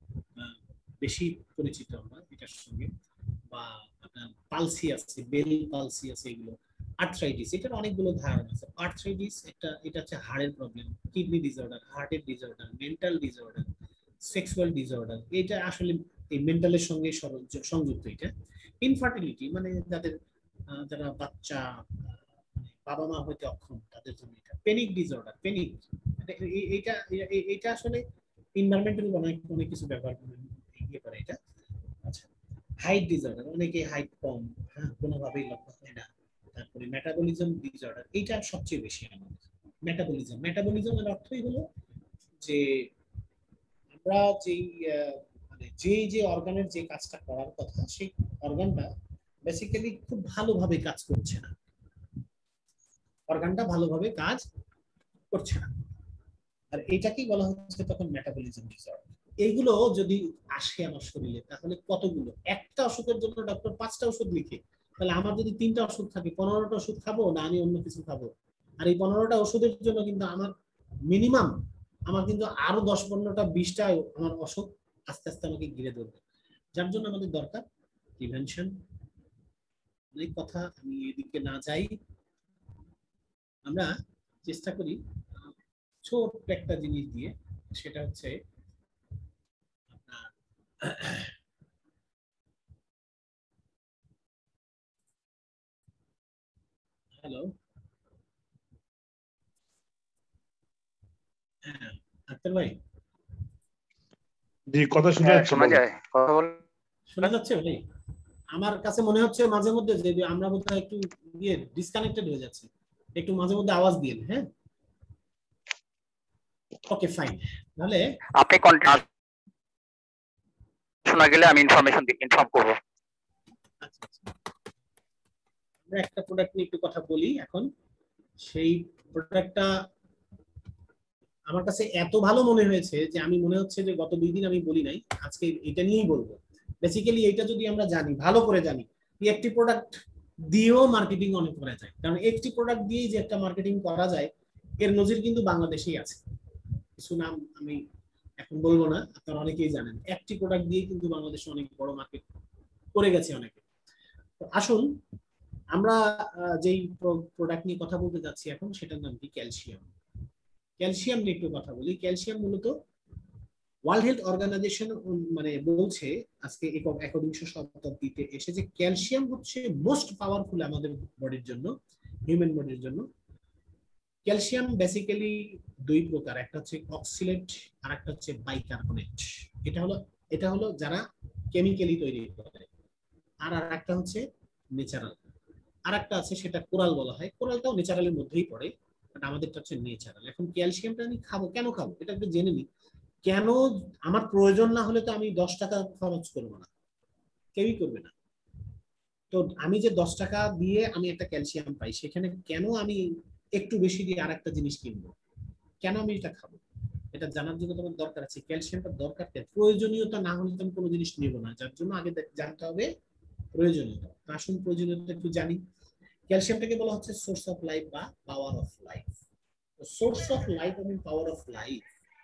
বেশি পরিচিত আমরা এটার সঙ্গে, বা আপনার পালসি আছে, বেল পালসি আছে, এগুলো আর্থ্রাইটিস, এটার অনেকগুলো ধারণা আছে। আর্থ্রাইটিস এটা হচ্ছে হাড়ের প্রবলেম, কিডনি ডিসঅর্ডার, হার্টের disorder, mental disorder, sexual disorder, এটা আসলে এই মেন্টালের সঙ্গে সংযুক্ত। এটা ইনফার্টিলিটি, মানে যাদের যারা বাচ্চা বাবা মা হইতে অক্ষম তাদের জন্য। এটা প্যানিক ডিসঅর্ডার, প্যানিক, এটা এটা আসলে এনভায়রনমেন্টাল অনেক কিছু ব্যবহার করে ইয়ে করে এটা। আচ্ছা, হাইট ডিসঅর্ডার, অনেকে হাইট কম, হ্যাঁ, কোনোভাবেই লক্ষ্য হয় না। তারপরে মেটাবলিজম ডিসঅর্ডার, এইটা সবচেয়ে বেশি আমাদের। মেটাবলিজম এর অর্থই হলো যে আমরা যেই মানে যে অর্গানের যে কাজটা করার কথা, সেই অর্গানটা বেসিক্যালি খুব ভালোভাবে কাজ করছে না, অর্গানটা ভালোভাবে কাজ করছে না, আর এটাকেই বলা হচ্ছে তখন মেটাবলিজম ডিসঅর্ডার। এইগুলো যদি আসে আমার শরীরে তাহলে কতগুলো, একটা অসুখের জন্য ডক্টর 5টা ওষুধ লিখে, তাহলে আমার যদি 3টা ওষুধ থাকে 15টা ওষুধ খাবো না আমি অন্য কিছু খাবো? আর এই 15টা ওষুধের জন্য কিন্তু আমার মিনিমাম আমার কিন্তু আরো 10-15টা 20টা আমার অসুখ আস্তে আস্তে আমাকে ঘিরে ধরবে। যার জন্য আমাদের দরকার প্রিভেনশন। অনেক কথা, আমি এদিকে না যাই, আমরা চেষ্টা করি ছোট্ট একটা জিনিস দিয়ে, সেটা হচ্ছে হ্যালো, হ্যাঁ আক্তার ভাই, জি কথা শুনে হ্যাঁ, যাচ্ছে, শোনা বলেন। যায়, কথা বল। শোনা যাচ্ছে ভাই? আমার কাছে মনে হচ্ছে মাঝে মধ্যে যে আমরা বোধহয় একটু ইয়ে ডিসকানেক্টেড হয়ে যাচ্ছে, একটু মাঝে মধ্যে আওয়াজ দিন। হ্যাঁ, ওকে ফাইন। তাহলে আপনি কন্টিনিউ শোনা গেলে আমি ইনফর্ম করব। আচ্ছা আচ্ছা, আমরা একটা প্রোডাক্ট নিয়ে একটু কথা বলি এখন। সেই প্রোডাক্টটা আমার কাছে এত ভালো মনে হয়েছে যে আমি মনে হচ্ছে যে গত 2 দিন আমি বলি নাই, আজকে এটা নিয়েই বলবো। বেসিক্যালি এটা যদি আমরা জানি, ভালো করে জানি, একটি প্রোডাক্ট দিয়েও মার্কেটিং অনেক করা যায়, কারণ একটি প্রোডাক্ট দিয়েই যে একটা মার্কেটিং করা যায় এর নজির কিন্তু বাংলাদেশেই আছে। কিছু নাম আমি এখন বলবো না, আপনারা অনেকেই জানেন, একটি প্রোডাক্ট দিয়ে কিন্তু বাংলাদেশে অনেক বড় মার্কেট করে গেছে অনেকে। তো আসুন আমরা যেই প্রোডাক্ট নিয়ে কথা বলতে যাচ্ছি এখন, সেটার নাম কি? ক্যালসিয়াম। ক্যালসিয়াম নিয়ে একটু কথা বলি। ক্যালসিয়াম মূলত ওয়ার্ল্ড হেলথ অর্গানাইজেশন মানে বলছে আজকে 21শ শতাব্দীতে এসে যে ক্যালসিয়াম হচ্ছে মোস্ট পাওয়ারফুল আমাদের বডির জন্য, হিউম্যান বডির জন্য। ক্যালসিয়াম বেসিক্যালি 2 প্রকার, একটা হচ্ছে অক্সিলেট আর একটা হচ্ছে বাইকার্বনেট। এটা হলো যারা কেমিক্যালি তৈরি করে। আর একটা হচ্ছে ন্যাচারাল, আর একটা আছে সেটা কোরাল বলা হয়। কোরালটাও ন্যাচারালের মধ্যেই পড়ে, বাট আমাদেরটা হচ্ছে ন্যাচারাল। এখন ক্যালসিয়ামটা আমি খাবো, কেন খাবো এটা একটু জেনে নিই। কেন? আমার প্রয়োজন না হলে তো আমি 10 টাকা খরচ করবো না। কেউই করবে না। তো আমি যে 10 টাকা দিয়ে আমি একটা ক্যালসিয়াম পাই, সেখানে কেন আমি একটু বেশি দিয়ে আর একটা জিনিস কিনবো? কেন আমি এটা খাবো? এটা জানার জন্য তোমার দরকার আছে। ক্যালসিয়ামটা দরকার কেন? প্রয়োজনীয়তা না হলে তুমি কোনো জিনিস নিব না, যার জন্য আগে জানতে হবে প্রয়োজনীয়তা। আসুন প্রয়োজনীয়তা একটু জানি। ক্যালসিয়ামটাকে বলা হচ্ছে সোর্স অফ লাইফ বা power of life. Source of life এবং পাওয়ার অফ লাইফ,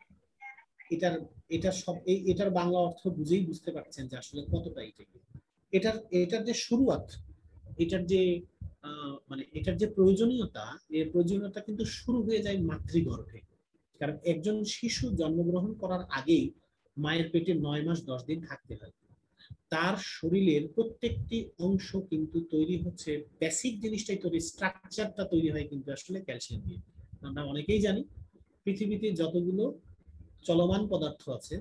এটার এটার সব এটার বাংলা অর্থ বুঝেই বুঝতে পারছেন যে আসলে কতটা এটা। এটার এটার যে শুরুয়াত, এটার যে মানে এটার যে প্রয়োজনীয়তা, এই প্রয়োজনীয়তা কিন্তু শুরু হয়ে যায় মাতৃগর্ভে। কারণ একজন শিশু জন্মগ্রহণ করার আগেই মায়ের পেটে 9 মাস 10 দিন থাকতে হয়। তার শরীরের প্রত্যেকটি অংশ কিন্তু তৈরি হচ্ছে, বেসিক জিনিসটাই তৈরি, স্ট্রাকচারটা তৈরি হয় কিন্তু আসলে ক্যালসিয়াম দিয়ে। আমরা অনেকেই জানি পৃথিবীতে যতগুলো চলমান পদার্থ আছে,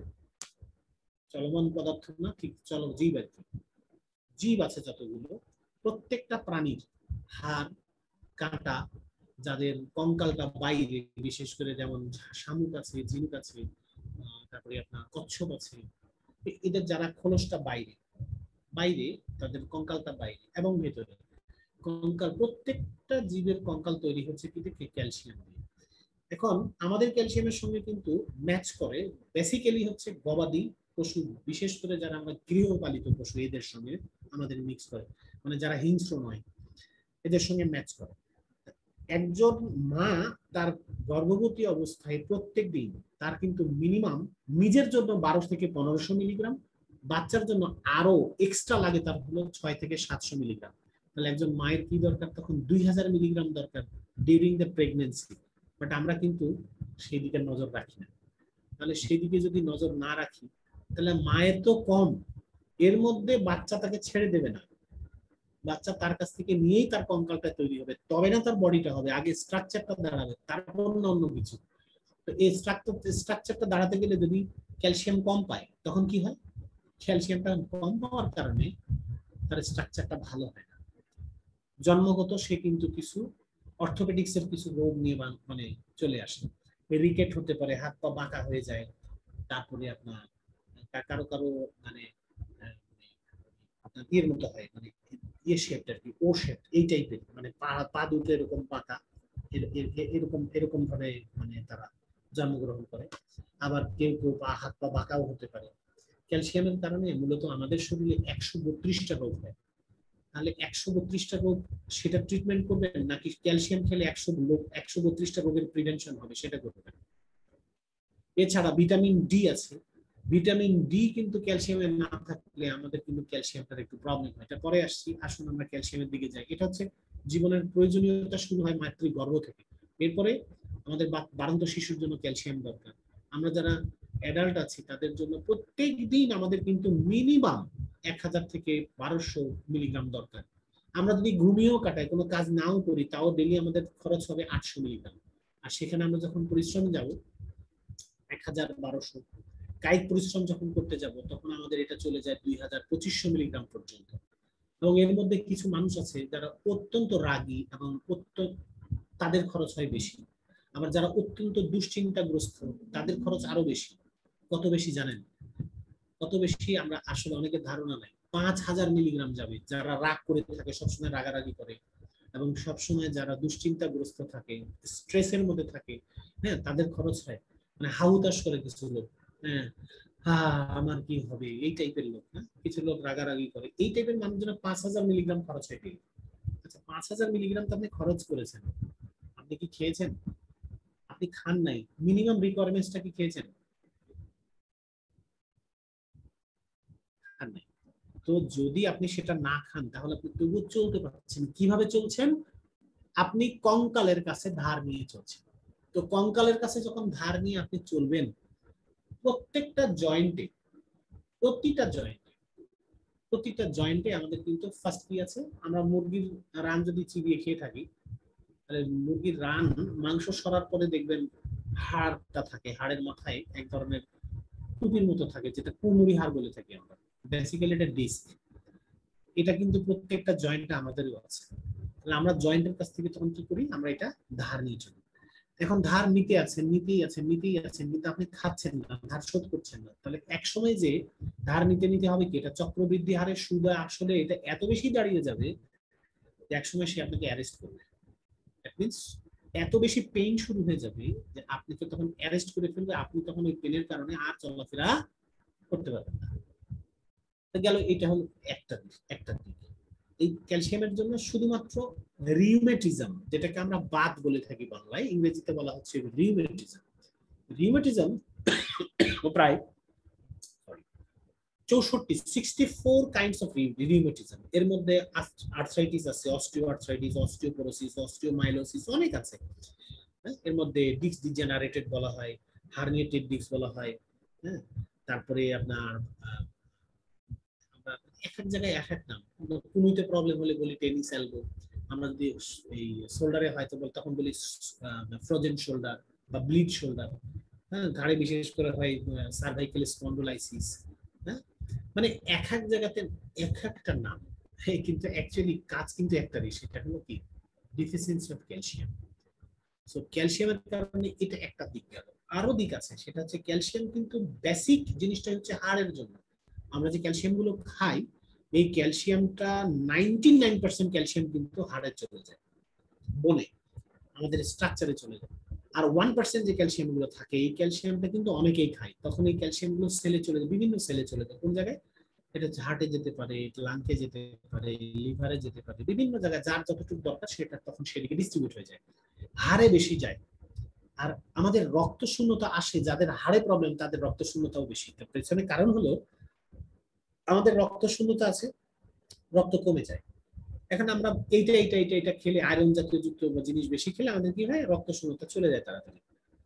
চলমান পদার্থ না ঠিক জীব আর কি, জীব আছে যতগুলো, প্রত্যেকটা প্রাণীর হাড় কাঁটা, যাদের কঙ্কালটা বাইরে, বিশেষ করে যেমন শামুক আছে, ঝিনুক আছে, তারপরে আপনার কচ্ছপ আছে, এদের যারা খোলসটা বাইরে বাইরে তাদের কঙ্কালটা বাইরে এবং ভেতরে কঙ্কাল, প্রত্যেকটা জীবের কঙ্কাল তৈরি হচ্ছে কিন্তু ক্যালসিয়াম দিয়ে। এখন আমাদের ক্যালসিয়ামের সঙ্গে কিন্তু ম্যাচ করে বেসিক্যালি হচ্ছে গবাদি পশু, বিশেষ করে যারা আমরা গৃহপালিত পশু, এদের সঙ্গে আমাদের মিক্স করে, মানে যারা হিংস্র নয়, এদের সঙ্গে ম্যাচ করে। একজন মা তার গর্ভবতী অবস্থায় প্রত্যেক দিন তার কিন্তু মিনিমাম নিজের জন্য 12 থেকে 1500 মিলিগ্রাম, বাচ্চার জন্য আরো এক্সট্রা লাগে, তার হলো 6 থেকে 700 মিলিগ্রাম। তাহলে একজন মায়ের কি দরকার? তখন 2000 মিলিগ্রাম দরকার ডিউরিং দ্য প্রেগনেন্সি। বাট আমরা কিন্তু সেই দিকে নজর রাখি না। তাহলে সেই দিকে যদি নজর না রাখি, তাহলে মায়ের তো কম, এর মধ্যে বাচ্চা তাকে ছেড়ে দেবে না, বাচ্চা তার কাছ থেকে নিয়েই তার কঙ্কালটা তৈরি হবে, তবে না তার বডিটা হবে। আগে স্ট্রাকচারটা দাঁড়াবে, তারপর অন্য কিছু। তো এই স্ট্রাকচারটা দাঁড়াতে গেলে যদি ক্যালসিয়াম কম পায়, তখন কি হয়? ক্যালসিয়ামটা কম পাওয়ার কারণে তার স্ট্রাকচারটা ভালো হয় না। জন্মগত সে কিন্তু কিছু অর্থোপেডিক্সের কিছু রোগ নিয়ে মানে চলে আসে। রিকেট হতে পারে, হাত পা বাঁকা হয়ে যায়, তারপরে আপনার কারো কারো মানে আপনার ইয়ের মতো হয়, মানে ইয়ে শেপটা আর কি, ও শেপ, এই টাইপের, মানে পা দুটো এরকম পাতা, এরকম এরকম ভাবে মানে তারা জন্মগ্রহণ করে। আবার কেউ কেউ হাত পা বাঁকাও হতে পারে। ক্যালসিয়ামের কারণে মূলত আমাদের শরীরে 132টা রোগ হয়। তাহলে 132টা রোগ, সেটা ট্রিটমেন্ট করবেন নাকি ক্যালসিয়াম খেলে 132টা রোগের প্রিভেনশন হবে সেটা করবেন? এছাড়া ভিটামিন ডি আছে, ভিটামিন ডি কিন্তু ক্যালসিয়ামের না থাকলে আমাদের কিন্তু ক্যালসিয়ামটার একটু প্রবলেম হয়। এটা পরে আসছি, আসুন আমরা ক্যালসিয়ামের দিকে যাই। এটা হচ্ছে জীবনের প্রয়োজনীয়তা শুরু হয় মাতৃগর্ভ থেকে। এরপরে আমাদের বাড়ন্ত শিশুর জন্য ক্যালসিয়াম দরকার। আমরা যারা অ্যাডাল্ট আছি তাদের জন্য প্রত্যেক দিন আমাদের কিন্তু মিনিমাম 1000 থেকে 1200 মিলিগ্রাম দরকার। আমরা যদি ঘুমিয়েও কাটাই, কোনো কাজ নাও করি, তাও ডেলি আমাদের খরচ হবে 800 মিলিগ্রাম। আর সেখানে আমরা যখন পরিশ্রমে যাব 1000-1200, কায়িক পরিশ্রম যখন করতে যাব তখন আমাদের এটা চলে যায় 2500 মিলিগ্রাম পর্যন্ত। এবং এর মধ্যে কিছু মানুষ আছে যারা অত্যন্ত রাগী এবং তাদের খরচ হয় বেশি। আবার যারা অত্যন্ত দুশ্চিন্তাগ্রস্ত তাদের খরচ আরো বেশি। কত বেশি জানেন? কত বেশি আমরা আসলে অনেকের ধারণা নাই। 5000 মিলিগ্রাম যাবে। যারা রাগ করে থাকে, সবসময় রাগারাগি করে এবং সবসময় যারা দুশ্চিন্তাগ্রস্ত থাকে, স্ট্রেসের মধ্যে থাকে, হ্যাঁ, তাদের খরচ হয় মানে হাহুতাশ করে কিছু লোক, হ্যাঁ, আমার কি হবে, এই টাইপের লোক, হ্যাঁ, কিছু লোক রাগারাগি করে, এই টাইপের মানুষজন 5000 মিলিগ্রাম খরচ হয়। আচ্ছা, 5000 মিলিগ্রাম তো আপনি খরচ করেছেন, আপনি কি খেয়েছেন? আপনি খান নাই, মিনিমাম রিকোয়ারমেন্টসটা কি খেয়েছেন? খান নাই। তো যদি আপনি সেটা না খান তাহলে আপনি তবুও চলতে পারছেন। কিভাবে চলছেন? আপনি কঙ্কালের কাছে ধার নিয়ে চলছেন। তো কঙ্কালের কাছে যখন ধার নিয়ে আপনি চলবেন, প্রত্যেকটা জয়েন্টে, প্রতিটা জয়েন্টে, প্রতিটা জয়েন্টে আমাদের কিন্তু ফার্স্ট কি আছে? আমরা মুরগির রান যদি চিবিয়ে খেয়ে থাকি, তাহলে মুরগির রান মাংস সরার পরে দেখবেন হাড়টা থাকে, হাড়ের মাথায় এক ধরনের টুপির মতো থাকে, যেটা কুমুরি হাড় বলে থাকি আমরা। বেসিক্যালি এটা ডিস্ক। এটা কিন্তু প্রত্যেকটা জয়েন্টে আমাদেরও আছে। তাহলে আমরা জয়েন্টের কাছ থেকে তখন কি করি? আমরা এটা ধার নিয়ে চলি। এখন ধার নিতে আছেন, কিন্তু আপনি খাচ্ছেন না, ধার শোধ করছেন না, তাহলে এক সময় যে ধার নিতে নিতে হবে কি, এটা চক্রবৃদ্ধি হারে সুদ আসলে এটা এত বেশি দাঁড়িয়ে যাবে যে এক সময় সে আপনাকে অ্যারেস্ট করবে। দ্যাট মিনস এত বেশি পেইন শুরু হয়ে যাবে যে আপনাকে তখন অ্যারেস্ট করে ফেলবে, আপনি তখন ওই পেনের কারণে আর চলাফেরা করতে পারবেন না। গেল, এটা হলো একটা দিক। এই ক্যালসিয়ামের জন্য শুধুমাত্র রিউমেটিজম, যেটাকে আমরা বাত বলে থাকি বাংলায়, ইংরেজিতে বলা হচ্ছে রিউমেটিজম। রিউমেটিজম প্রায় 64 কাইন্ডস অফ রিউমেটিজম। এর মধ্যে আর্থ্রাইটিস আছে, অস্টিওআর্থ্রাইটিস, অস্টিওপোরোসিস, অস্টিওমাইলোসিস, অনেক আছে। এর মধ্যে ডিস্ক ডিজেনারেটেড বলা হয়, হার্নিয়েটেড ডিস্ক বলা হয়। হ্যাঁ, তারপরে আপনার এক এক জায়গায় এক এক নাম। কুনুইতে প্রবলেম হলে বলি টেনিস এলবো, আমরা যদি এই শোল্ডারে হয়তো তখন বলি ফ্রোজেন শোল্ডার বা ব্লিড শোল্ডার। হ্যাঁ, ঘাড়ে বিশেষ করে হয় সার্ভাইকাল স্পন্ডোলাইসিস। হ্যাঁ, মানে এক এক জায়গাতে এক একটা নাম, কিন্তু অ্যাকচুয়ালি কাজ কিন্তু একটারই, সেটা হলো কি ডিফিসিয়েন্সি অফ ক্যালসিয়াম। সো ক্যালসিয়ামের কারণে এটা একটা দিক গেল। আরো দিক আছে, সেটা হচ্ছে ক্যালসিয়াম কিন্তু বেসিক জিনিসটা হচ্ছে হাড়ের জন্য। আমরা যে ক্যালসিয়াম গুলো খাই, এই ক্যালসিয়ামটা 99% ক্যালসিয়াম কিন্তু হাড়ে চলে যায়, বনে আমাদের স্ট্রাকচারে চলে যায়। আর 1% যে ক্যালসিয়াম গুলো থাকে, এই ক্যালসিয়ামটা কিন্তু অনেকেই খায়, তখন এই ক্যালসিয়াম গুলো সেলে চলে যায়, বিভিন্ন সেলে চলে যায়। কোন জায়গায়? এটা হার্টে যেতে পারে, লাংকে যেতে পারে, লিভারে যেতে পারে, বিভিন্ন জায়গায় যার যতটুকু দরকার সেটা তখন সেদিকে ডিস্ট্রিবিউট হয়ে যায়, হাড়ে বেশি যায়। আর আমাদের রক্ত শূন্যতা আসে, যাদের হাড়ে প্রবলেম তাদের রক্ত শূন্যতাও বেশি। তার পেছনে কারণ হলো আমাদের রক্ত শূন্যতা আছে, রক্ত কমে যায়। এখন আমরা এইটা খেলে, আয়রন জাতীয় যুক্ত জিনিস বেশি খেলে আমাদের কি হয়, রক্ত শূন্যতা চলে যায় তাড়াতাড়ি।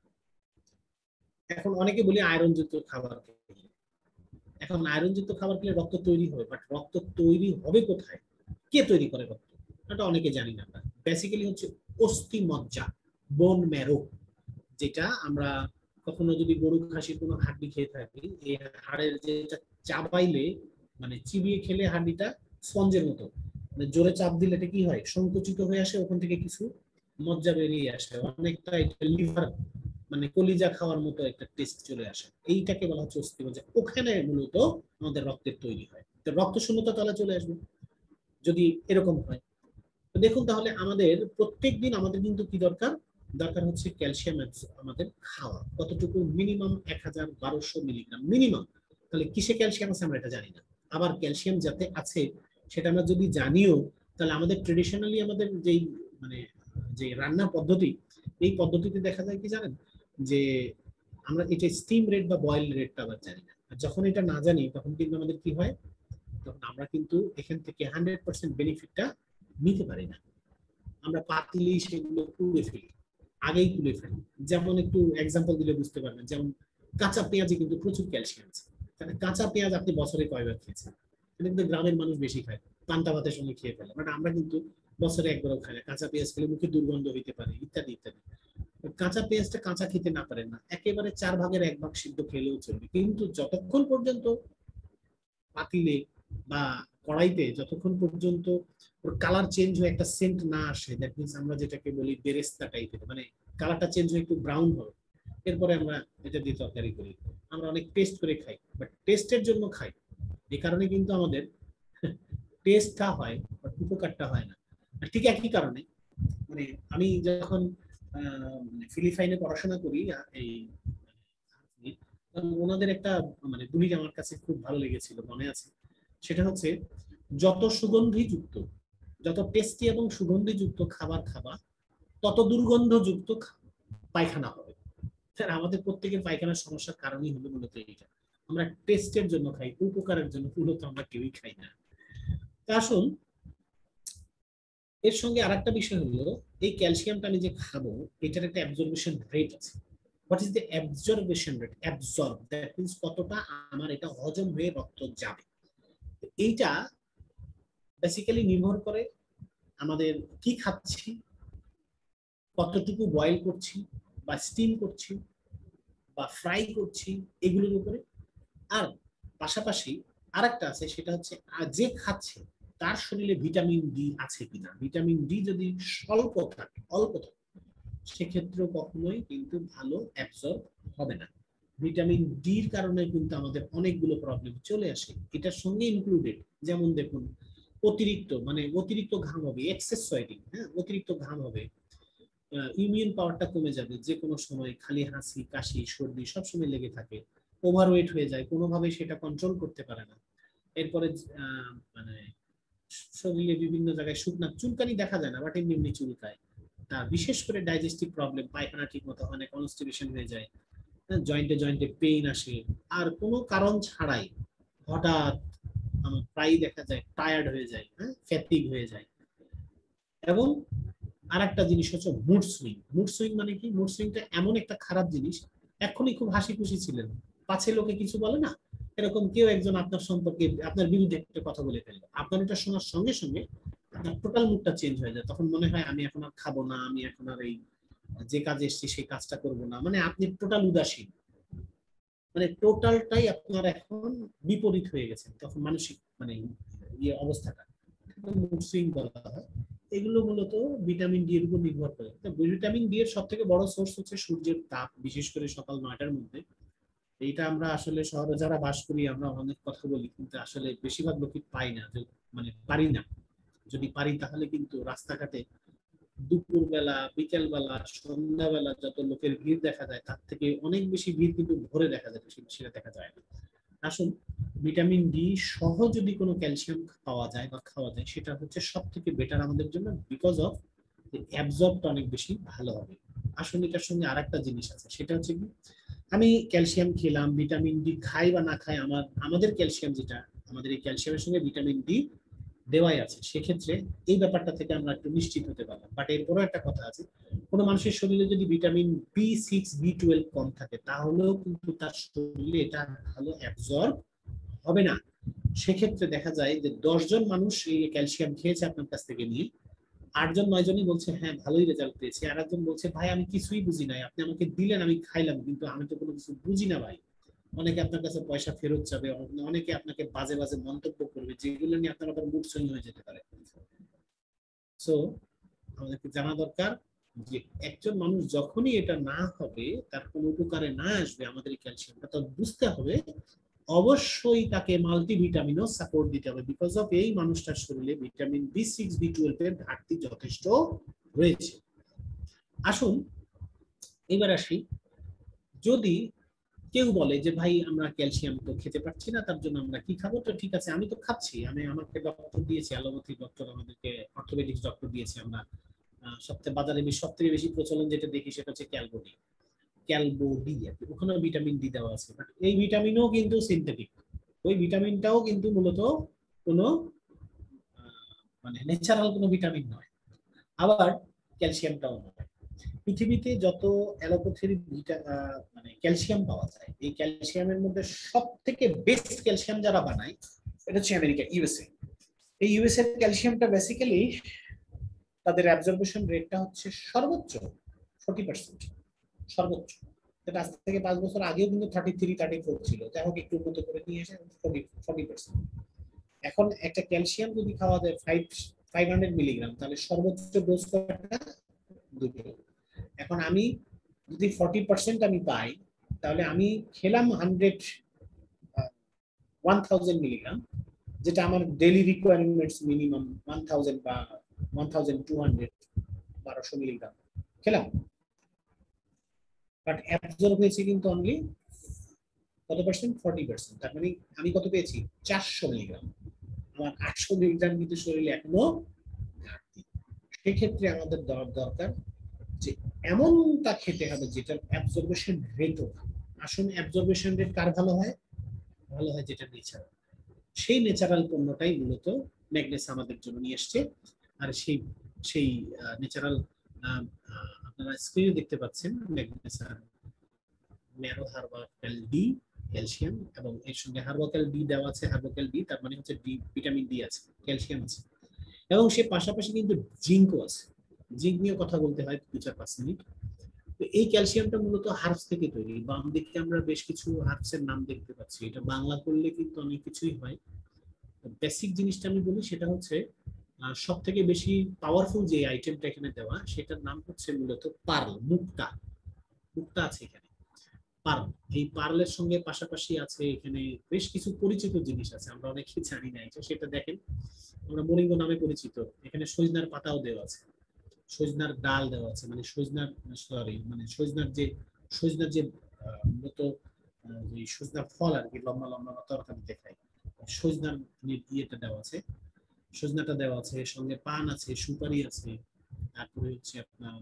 এখন অনেকে বলি আয়রন যুক্ত খাবার খেলে। এখন আয়রন যুক্ত খাবার খেলে রক্ত তৈরি হবে, বাট রক্ত তৈরি হবে কোথায়, কে তৈরি করে রক্ত, এটা অনেকে জানি না আমরা। বেসিক্যালি হচ্ছে অস্থি মজ্জা, বোন ম্যারো, যেটা আমরা কখনো যদি গরু খাসির কোনো হাড্ডি খেয়ে থাকি, এই হাড়ের যেটা চাবাইলে, মানে চিবিয়ে খেলে হাড্ডিটা স্পঞ্জের মতো, মানে জোরে চাপ দিলে এটা কি হয়, সংকুচিত হয়ে আসে, ওখান থেকে কিছু মজ্জা বেরিয়ে আসে, অনেকটা এটা লিভার, মানে কলিজা খাওয়ার মতো একটা টেস্ট চলে আসে। এইটাকে বলা হচ্ছে অস্থিমজ্জা। ওখানে মূলত আমাদের রক্তের তৈরি হয়, তো রক্ত শূন্যতা তাহলে চলে আসবে যদি এরকম হয়। তো দেখুন, তাহলে আমাদের প্রত্যেক দিন আমাদের কিন্তু কি দরকার, দরকার হচ্ছে ক্যালসিয়াম আমাদের খাওয়া কতটুকু, মিনিমাম 1000-1200 মিলিগ্রাম মিনিমাম। তাহলে কিসে ক্যালসিয়াম আছে আমরা এটা জানি না। আবার ক্যালসিয়াম যাতে আছে সেটা আমরা যদি জানিও, তাহলে আমাদের ট্রেডিশনালি আমাদের যেই মানে যে রান্নার পদ্ধতি, এই পদ্ধতিতে দেখা যায় কি জানেন, যে আমরা এটা স্টিম রেট বা বয়েল রেটটা আবার জানি না। যখন এটা না জানি তখন কিন্তু আমাদের কি হয়, তখন আমরা কিন্তু এখান থেকে 100% বেনিফিটটা নিতে পারি না। আমরা পাতিলেই সেগুলো তুলে ফেলি, আগেই তুলে ফেলি। যেমন একটু এক্সাম্পল দিলে বুঝতে পারবেন, যেমন কাঁচা পেঁয়াজে কিন্তু প্রচুর ক্যালসিয়াম আছে। তাহলে কাঁচা পেঁয়াজ আপনি বছরে কয়বার খেয়েছেন? কিন্তু গ্রামের মানুষ বেশি খায়, পান্তা ভাতের সঙ্গে খেয়ে ফেলে, বাট আমরা কিন্তু বছরে একবারও খাই না। কাঁচা পেঁয়াজ খেলে মুখে দুর্গন্ধ হইতে পারে, ইত্যাদি ইত্যাদি। কাঁচা পেঁয়াজটা কাঁচা খেতে না পারেন না, একেবারে 4/1 সিদ্ধ খেলেও চলবে, কিন্তু যতক্ষণ পর্যন্ত পাতিলে বা কড়াইতে যতক্ষণ পর্যন্ত ওর কালার চেঞ্জ হয়ে একটা সেন্ট না আসে, দ্যাট মিনস আমরা যেটাকে বলি বেরেস্তা টাইপের, মানে কালারটা চেঞ্জ হয়ে একটু ব্রাউন হবে, এরপরে আমরা এটা দিয়ে তরকারি করি। আমরা অনেক টেস্ট করে খাই, বাট টেস্টের জন্য খাই, এই কারণে কিন্তু আমাদের টেস্টটা হয় বাট উপকারটা হয় না। ঠিক একই কারণে মানে আমি যখন ফিলিপাইনে পড়াশোনা করি, এই ওনাদের একটা মানে দুলি আমার কাছে খুব ভালো লেগেছিল, মনে আছে। সেটা হচ্ছে যত সুগন্ধিযুক্ত, যত টেস্টি এবং সুগন্ধিযুক্ত খাবার খাবা, তত দুর্গন্ধযুক্ত পায়খানা হবে। আমাদের প্রত্যেকের পায়খানার সমস্যার কারণই হলো মূলত এইটা, আমরা টেস্টের জন্য খাই, উপকারের জন্য মূলত আমরা কেউই খাই না। তা আসুন, এর সঙ্গে আরেকটা বিষয় হলো, এই ক্যালসিয়ামটা আমি যে খাবো এটার একটা অ্যাবজর্বেশন রেট আছে। What is the absorption rate? Absorb that means কতটা আমার এটা হজম হয়ে রক্ত যাবে। এইটা বেসিক্যালি নির্ভর করে আমাদের কি খাচ্ছি, কতটুকু বয়েল করছি বা স্টিম করছি বা ফ্রাই করছি, এগুলোর উপরে। আর পাশাপাশি আরেকটা আছে, সেটা হচ্ছে যে খাচ্ছে তার শরীরে ভিটামিন ডি আছে কিনা। ভিটামিন ডি যদি স্বল্প থাকে, অল্প থাকে, সেক্ষেত্রেও কখনোই কিন্তু ভালো অ্যাবজর্ব হবে না। ভিটামিন ডির কারণে কিন্তু আমাদের অনেকগুলো প্রবলেম চলে আসে, এটার সঙ্গে ইনক্লুডেড। যেমন দেখুন, অতিরিক্ত ঘাম হবে, এক্সেস সোয়েটিং, হ্যাঁ, অতিরিক্ত ঘাম হবে, ইমিউন পাওয়ারটা কমে যাবে, যে কোনো সময় খালি হাসি কাশি সর্দি সবসময় লেগে থাকে, ওভারওয়েট হয়ে যায়, কোনোভাবেই সেটা কন্ট্রোল করতে পারে না। এরপরে মানে শরীরে বিভিন্ন জায়গায় শুকনা চুলকানি দেখা যায় না, বাট এমনি এমনি চুলকায়। তার বিশেষ করে ডাইজেস্টিভ প্রবলেম, পায়খানা ঠিক মতো হয় না, কনস্টিপেশন হয়ে যায়, জয়েন্টে জয়েন্টে পেইন আসে, আর কোনো কারণ ছাড়াই হঠাৎ আমার প্রায়ই দেখা যায় টায়ার্ড হয়ে যায়, হ্যাঁ, ফ্যাটিগ হয়ে যায়। এবং আরেকটা জিনিস হচ্ছে মুড সুইং। মুড সুইং মানে কি? মুড সুইংটা এমন একটা খারাপ জিনিস, এখনই খুব হাসি খুশি ছিলেন, পাছে লোকে কিছু বলে না, এরকম কেউ একজন আপনার সম্পর্কে আপনার বিরুদ্ধে একটা কথা বলে ফেললো, আপনার এটা শোনার সঙ্গে সঙ্গে আপনার টোটাল মুডটা চেঞ্জ হয়ে যায়। তখন মনে হয় আমি এখন আর খাবো না, আমি এখন আর এই যে কাজে এসেছি সেই কাজটা করবো না, মানে আপনি টোটাল উদাসীন, মানে টোটালটাই আপনার এখন বিপরীত হয়ে গেছে, তখন মানসিক মানে ইয়ে অবস্থাটা মুড সুইং বলা হয়। এগুলো মূলত ভিটামিন ডি এর উপর নির্ভর করে। ভিটামিন ডি এর সব থেকে বড় সোর্স হচ্ছে সূর্যের তাপ, বিশেষ করে সকাল 9টার মধ্যে। এইটা আমরা আসলে শহরে যারা বাস করি আমরা অনেক কথা বলি, কিন্তু আসলে বেশিরভাগ লোকই পাই না, মানে পারি না। যদি পারি তাহলে কিন্তু রাস্তাঘাটে দুপুরবেলা, বিকেলবেলা, সন্ধ্যাবেলা যত লোকের ভিড় দেখা যায় তার থেকে অনেক বেশি ভিড় কিন্তু ভোরে দেখা যায়, সেটা দেখা যায় না। আসুন, ভিটামিন ডি সহ যদি কোনো ক্যালসিয়াম পাওয়া যায় বা খাওয়া যায়, সেটা হচ্ছে সব থেকে বেটার আমাদের জন্য, বিকজ অফ অ্যাবজর্বটা অনেক বেশি ভালো হবে। আসুন, এটার সঙ্গে আর একটা জিনিস আছে, সেটা হচ্ছে কি, আমি ক্যালসিয়াম খেলাম, ভিটামিন ডি খাই বা না খাই, আমাদের ক্যালসিয়াম যেটা, আমাদের এই ক্যালসিয়ামের সঙ্গে ভিটামিন ডি দেওয়াই আছে, সেক্ষেত্রে এই ব্যাপারটা থেকে আমরা একটু নিশ্চিত হতে পারলাম। বাট এরপরও একটা কথা আছে, কোনো মানুষের শরীরে যদি ভিটামিন B6 B12 কম থাকে, তাহলেও কিন্তু তার শরীরে এটা ভালো অ্যাবজর্ব হবে না। সেক্ষেত্রে দেখা যায় যে 10 জন মানুষ এই ক্যালসিয়াম খেয়েছে আপনার কাছ থেকে নিয়ে, 8 জন 9 জনই বলছে হ্যাঁ ভালোই রেজাল্ট পেয়েছে, আর একজন বলছে ভাই আমি কিছুই বুঝি নাই, আপনি আমাকে দিলেন আমি খাইলাম, কিন্তু আমি তো কোনো কিছু বুঝি না ভাই। অনেকে আপনার কাছে পয়সা ফেরত যাবে, অনেকে আপনাকে বাজে বাজে মন্তব্য করবে, যেগুলো নিয়ে আপনার আবার মুড সুইং হয়ে যেতে পারে। সো আমাদেরকে জানা দরকার যে একজন মানুষ যখনই এটা না হবে, তার কোনো উপকারে না আসবে আমাদের ক্যালসিয়ামটা, তো বুঝতে হবে অবশ্যই তাকে মাল্টিভিটামিনও সাপোর্ট দিতে হবে, বিকজ অফ এই মানুষটার শরীরে ভিটামিন B6 B12 এর ঘাটতি যথেষ্ট রয়েছে। আসুন এবার আসি, যদি কেউ বলে যে ভাই আমরা ক্যালসিয়াম তো খেতে পারছি না, তার জন্য আমরা কি খাবো? তো ঠিক আছে, আমি তো খাচ্ছি, আমাকে ডক্টর দিয়েছে, অ্যালোপ্যাথি ডক্টর, আমাদেরকে অর্থোপেডিক্স ডক্টর দিয়েছে, আমরা সবথেকে বাজারে সবথেকে বেশি প্রচলন যেটা দেখি সেটা হচ্ছে ক্যালবোডি, ওখানে ভিটামিন ডি দেওয়া আছে, বাট এই ভিটামিনও কিন্তু সিনথেটিক, ওই ভিটামিনটাও কিন্তু মূলত কোনো মানে ন্যাচারাল কোনো ভিটামিন নয়, আবার ক্যালসিয়ামটাও নয়। পৃথিবীতে যত অ্যালোপ্যাথির মানে ক্যালসিয়াম পাওয়া যায়, এই ক্যালসিয়ামের মধ্যে সব থেকে বেস্ট ক্যালসিয়াম যারা বানায় এটা হচ্ছে আমেরিকা, ইউএসএ। এই ইউএসএ ক্যালসিয়ামটা বেসিক্যালি তাদের অ্যাবজর্বেশন রেটটা হচ্ছে সর্বোচ্চ 40%, সর্বোচ্চ। যেটা আজ থেকে 5 বছর আগেও কিন্তু 33-34 ছিল, যাই হোক একটু উন্নত করে নিয়ে এসে 40%। এখন একটা ক্যালসিয়াম যদি খাওয়া যায় 500 মিলিগ্রাম, তাহলে সর্বোচ্চ ডোজ কয়টা? 2টো। এখন আমি যদি 40% আমি পাই, তাহলে আমি খেলাম 1000 মিলিগ্রাম, যেটা আমার ডেইলি রিকোয়ারমেন্টস মিনিমাম 1000 বা 1200, 1200 মিলিগ্রাম খেলাম, বাট অ্যাবজর্ব হয়েছে কিন্তু অনলি কত পার্সেন্ট? 40%। তার মানে আমি কত পেয়েছি? 400 মিলিগ্রাম। আমার 800 মিলিগ্রাম কিন্তু শরীরে এখনো ঘাটতি। সেক্ষেত্রে আমাদের দরকার যে এমনটা খেতে হবে যেটার অ্যাবজর্বেশন রেটও ভালো। আসুন, অ্যাবজর্বেশন রেট কার ভালো হয়? ভালো হয় যেটা নেচারাল। সেই ন্যাচারাল পণ্যটাই মূলত ম্যাগনেস আমাদের জন্য নিয়ে এসছে। আর সেই সেই ন্যাচারাল আপনারা স্ক্রিনে দেখতে পাচ্ছেন ম্যাগনেস আর ন্যারো হার্বাক্যাল ডি ক্যালসিয়াম, এবং এর সঙ্গে হার্বাক্যাল ডি দেওয়া আছে। হার্বাক্যাল ডি তার মানে হচ্ছে ডি, ভিটামিন ডি আছে, ক্যালসিয়াম আছে, এবং সে পাশাপাশি কিন্তু জিঙ্কও আছে। জিঙ্ক নিয়ে কথা বলতে হয় 2-5 মিনিট। তো এই ক্যালসিয়ামটা মূলত হার্বস থেকে তৈরি। বাম দিকে আমরা বেশ কিছু হার্বসের নাম দেখতে পাচ্ছি, এটা বাংলা করলে কিন্তু অনেক কিছুই হয়। বেসিক জিনিসটা আমি বলি, সেটা হচ্ছে সব থেকে বেশি পাওয়ারফুল যে আইটেমটা এখানে দেওয়া সেটার নাম হচ্ছে মূলত পার্ল, মুক্তা। মুক্তা আছে এখানে, পার্ল। এই পার্লের সঙ্গে পাশাপাশি আছে এখানে বেশ কিছু পরিচিত জিনিস আছে, আমরা অনেকে জানি না এটা, সেটা দেখেন। আমরা মোরিঙ্গো নামে পরিচিত, এখানে সজনার পাতাও দেওয়া আছে, সজনার ডাল দেওয়া আছে, মানে সজনার, সরি মানে সজনার যে মূলত যে সজনার ফল আর কি, লম্বা লম্বা তরকারিতে খাই, সজনার ইয়েটা দেওয়া আছে, সজনাটা দেওয়া আছে, সঙ্গে পান আছে, সুপারি আছে, তারপরে হচ্ছে আপনার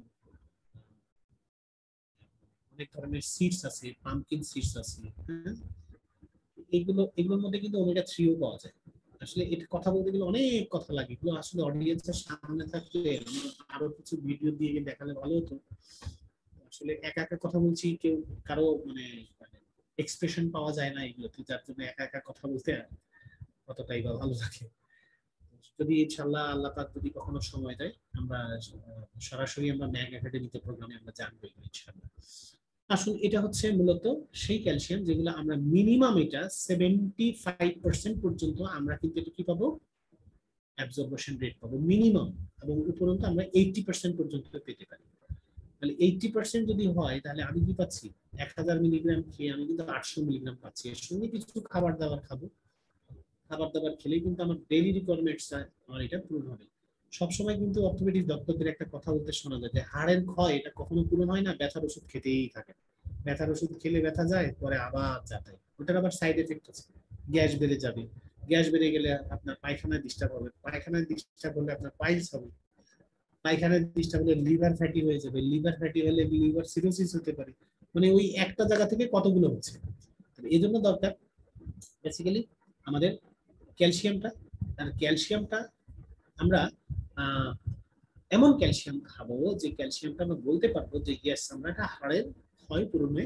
অনেক ধরনের সিডস আছে, পামকিন সিডস আছে, হ্যাঁ। এগুলোর মধ্যে কিন্তু ওমেগা 3ও পাওয়া যায়। আসলে এটা কথা বলতে গেলে অনেক কথা লাগে, এগুলো আসলে অডিয়েন্সের সামনে থাকলে আরো কিছু ভিডিও দিয়ে দেখালে ভালো হতো। আসলে একা একা কথা বলছি, কেউ কারো মানে এক্সপ্রেশন পাওয়া যায় না এগুলোতে, যার জন্য একা একা কথা বলতে কতটাই বা ভালো লাগে। যদি ইনশাআল্লাহ আল্লাহ পাক যদি কখনো সময় দেয়, আমরা সরাসরি আমরা ম্যাগ একাডেমিতে প্রোগ্রামে আমরা জানবো ইনশাআল্লাহ। আসলে এটা হচ্ছে মূলত সেই ক্যালসিয়াম যেগুলো আমরা মিনিমাম এটা 75% পর্যন্ত আমরা কিন্তু এটা কি পাবো, অ্যাবজর্পশন রেট পাবো মিনিমাম, এবং উপরন্তু আমরা 80% পর্যন্ত পেতে পারি। তাহলে 80% যদি হয় তাহলে আমি কি পাচ্ছি, 1000 মিলিগ্রাম খেয়ে আমি কিন্তু 800 মিলিগ্রাম পাচ্ছি। এর সঙ্গে কিছু খাবার দাবার খাবো, খাবার দাবার খেলেই কিন্তু আমার ডেইলি রিকোয়ারমেন্টস আমার এটা পূরণ হবে। সবসময় কিন্তু অর্থোপেডিক ডক্টরদের একটা কথা বলতে শোনা যায় যে হাড়ের ক্ষয় এটা কখনো পূরণ হয় না, ব্যথার ওষুধ খেতেই থাকে। ব্যথার ওষুধ খেলে ব্যথা যায়, পরে আবার যাতায়, ওটার আবার সাইড এফেক্ট আছে, গ্যাস বেড়ে যাবে, গ্যাস বেড়ে গেলে আপনার পায়খানায় ডিস্টার্ব হবে, পায়খানায় ডিস্টার্ব হলে আপনার পাইলস হবে, পায়খানায় ডিস্টার্ব হলে লিভার ফ্যাটি হয়ে যাবে, লিভার ফ্যাটি হলে লিভার সিরোসিস হতে পারে। মানে ওই একটা জায়গা থেকে কতগুলো হচ্ছে। এই জন্য দরকার বেসিক্যালি আমাদের ক্যালসিয়ামটা। আর ক্যালসিয়ামটা আমরা এমন ক্যালসিয়াম খাবো যে ক্যালসিয়ামটা আমরা বলতে পারবো যে ইয়েস আমরা একটা হাড়ের ক্ষয় পূরণে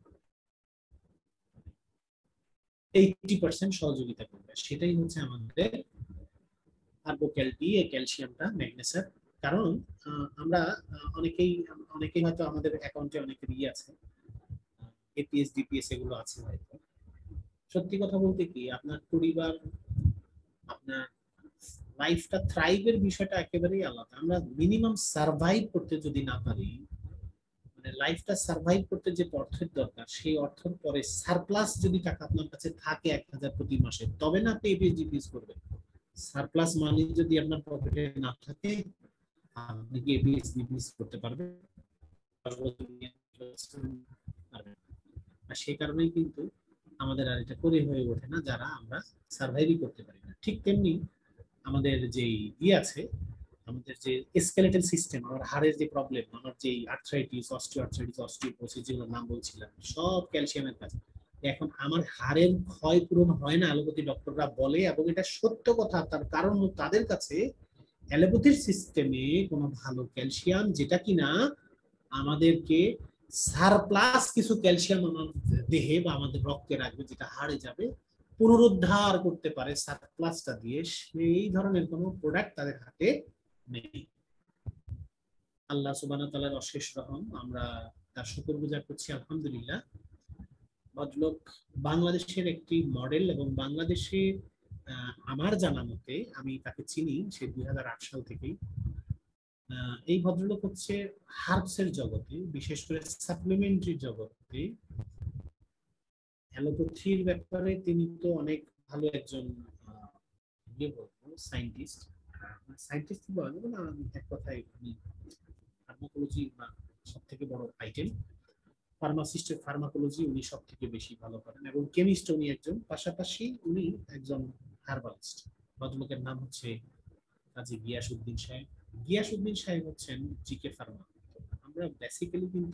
80% সহযোগিতা করবে। সেটাই হচ্ছে আমাদের কার্বোক্যালটি, এই ক্যালসিয়ামটা, ম্যাগনেসিয়াম। কারণ আমরা অনেকেই হয়তো আমাদের অ্যাকাউন্টে অনেকের আছে এপিএস ডিপিএস এগুলো আছে হয়তো। সত্যি কথা বলতে কি আপনার পরিবার, আপনার লাইফটা থ্রাইভের বিষয়টা একেবারেই আলাদা। আমরা মিনিমাম সার্ভাইভ করতে যদি না পারি, মানে লাইফটা সার্ভাইভ করতে যে অর্থের দরকার সেই অর্থের পরে সারপ্লাস যদি টাকা আপনার কাছে থাকে 1000 প্রতি মাসে, তবে না আপনি এপিএস ডিপিএস করবেন। সারপ্লাস মানি যদি আপনার পকেটে না থাকে আপনি কি এপিএস ডিপিএস করতে পারবেন? আর সেই কারণেই কিন্তু আমাদের আর এটা করে হয়ে ওঠে না, যারা আমরা সার্ভাইভই করতে পারি না। ঠিক তেমনি আমাদের যে আছে, আমাদের যে স্কেলেটাল সিস্টেম, আমার হাড়ের যে প্রবলেম, আমার যে আর্থ্রাইটিস, অস্টিওআর্থ্রাইটিস, অস্টিওপোরোসিস যেগুলো নাম বলছিলাম, সব ক্যালসিয়ামের কাজ। এখন আমার হাড়ের ক্ষয় পূরণ হয় না, অ্যালোপ্যাথি ডক্টররা বলে, এবং এটা সত্য কথা। তার কারণ তাদের কাছে অ্যালোপ্যাথির সিস্টেমে কোনো ভালো ক্যালসিয়াম যেটা কিনা আমাদেরকে সারপ্লাস কিছু ক্যালসিয়াম আমার দেহে বা আমাদের রক্তে রাখবে, যেটা হাড়ে যাবে, পুনরুদ্ধার করতে পারে সারপ্লাসটা দিয়ে, সেই ধরনের কোনো প্রোডাক্ট তাদের হাতে নেই। আল্লাহ সুবহানাহু ওয়া তাআলার অশেষ রহম, আমরা তার শুকরগুজার করছি আলহামদুলিল্লাহ। ভদ্রলোক বাংলাদেশের একটি মডেল, এবং বাংলাদেশে আমার জানা মতে, আমি তাকে চিনি সে 2008 সাল থেকেই। এই ভদ্রলোক হচ্ছে হার্বসের জগতে, বিশেষ করে সাপ্লিমেন্টারি জগতে, অ্যালোপ্যাথির ব্যাপারে তিনি তো অনেক ভালো একজন সায়েন্টিস্ট। সায়েন্টিস্ট বলা যাবে না, এক কথায় ফার্মাকোলজি বা সব থেকে বড় আইটেম। ফার্মাসিস্টের ফার্মাকোলজি উনি সব থেকে বেশি ভালো করেন, এবং কেমিস্ট উনি একজন, পাশাপাশি উনি একজন হার্বালিস্ট। ভদ্রলোকের নাম হচ্ছে কাজী গিয়াসউদ্দিন সাহেব। গিয়াসউদ্দিন সাহেব হচ্ছেন জিকে ফার্মা। আমরা বেসিক্যালি কিন্তু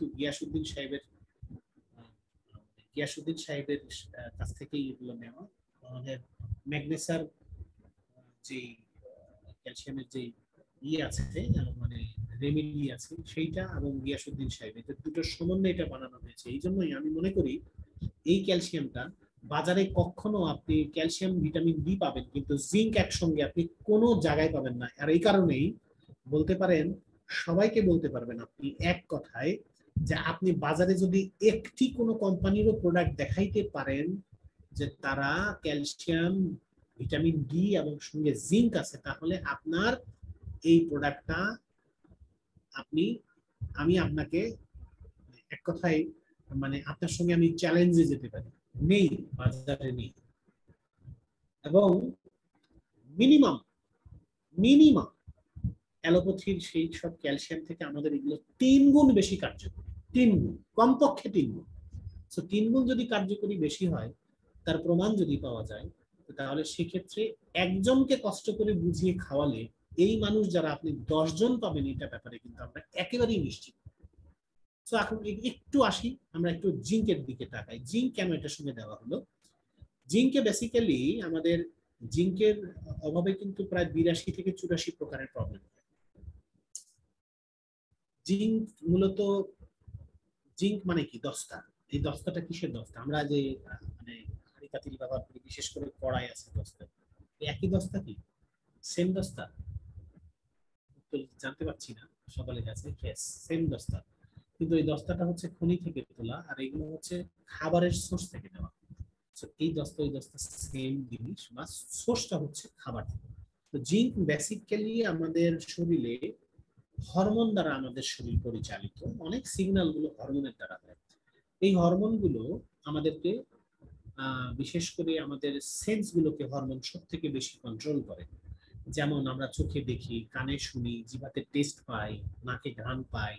গিয়াসউদ্দিন সাহেবের কাছ থেকেই এগুলো নেওয়া। আমাদের ম্যাগনেসার যে ক্যালসিয়ামের যে আছে, মানে রেমেডি আছে সেইটা, এবং গিয়াসউদ্দিন সাহেব, এটা দুটো সমন্বয়ে এটা বানানো হয়েছে। এই জন্যই আমি মনে করি এই ক্যালসিয়ামটা বাজারে কখনো আপনি ক্যালসিয়াম ভিটামিন ডি পাবেন, কিন্তু জিঙ্ক একসঙ্গে আপনি কোনো জায়গায় পাবেন না। আর এই কারণেই বলতে পারেন, সবাইকে বলতে পারবেন আপনি এক কথায়, যে আপনি বাজারে যদি একটি কোনো কোম্পানিরও প্রোডাক্ট দেখাইতে পারেন যে তারা ক্যালসিয়াম ভিটামিন ডি এবং সঙ্গে জিঙ্ক আছে, তাহলে আপনার এই প্রোডাক্টটা আপনি আমি আপনাকে এক কথায় মানে আপনার সঙ্গে আমি চ্যালেঞ্জে যেতে পারি, নেই বাজারে নেই। এবং মিনিমাম মিনিমাম অ্যালোপ্যাথির সেই সব ক্যালসিয়াম থেকে আমাদের এগুলো 3 গুণ বেশি কার্যকরী, 3 গুণ, কমপক্ষে 3 গুণ। তো 3 গুণ যদি কার্যকরী বেশি হয়, তার প্রমাণ যদি পাওয়া যায়, তাহলে সেক্ষেত্রে একজনকে কষ্ট করে বুঝিয়ে খাওয়ালে এই মানুষ যারা আপনি 10 জন পাবেন, এটা ব্যাপারে কিন্তু আমরা একেবারেই নিশ্চিত। তো এখন একটু আসি, আমরা একটু জিঙ্কের দিকে তাকাই। জিঙ্ক কেন এটার সঙ্গে দেওয়া হলো? জিঙ্কে বেসিক্যালি আমাদের জিঙ্কের অভাবে কিন্তু প্রায় 82 থেকে 84 প্রকারের প্রবলেম। জিঙ্ক মূলত, জিঙ্ক মানে কি? দস্তা। এই দস্তাটা কিসের দস্তা? আমরা যে মানে হাঁড়ি পাতিল ব্যবহার করি, বিশেষ করে কড়াই আছে দস্তা, একই দস্তা কি? সেম দস্তা? জানতে পারছি না সকালের কাছে। সেম দস্তা, কিন্তু এই দস্তাটা হচ্ছে খনি থেকে তোলা, আর এগুলো হচ্ছে খাবারের সোর্স থেকে নেওয়া। এই দস্তা ওই দস্তা সেম জিনিস, বা সোর্সটা হচ্ছে খাবার থেকে। তো জিঙ্ক বেসিক্যালি আমাদের শরীরে হরমোন দ্বারা আমাদের শরীর পরিচালিত, অনেক সিগন্যাল গুলো হরমোনের দ্বারা হয়। এই হরমোন গুলো আমাদেরকে বিশেষ করে আমাদের সেন্স গুলোকে হরমোন সব থেকে বেশি কন্ট্রোল করে। যেমন আমরা চোখে দেখি, কানে শুনি, জিভাতে টেস্ট পাই, নাকে ঘ্রাণ পাই।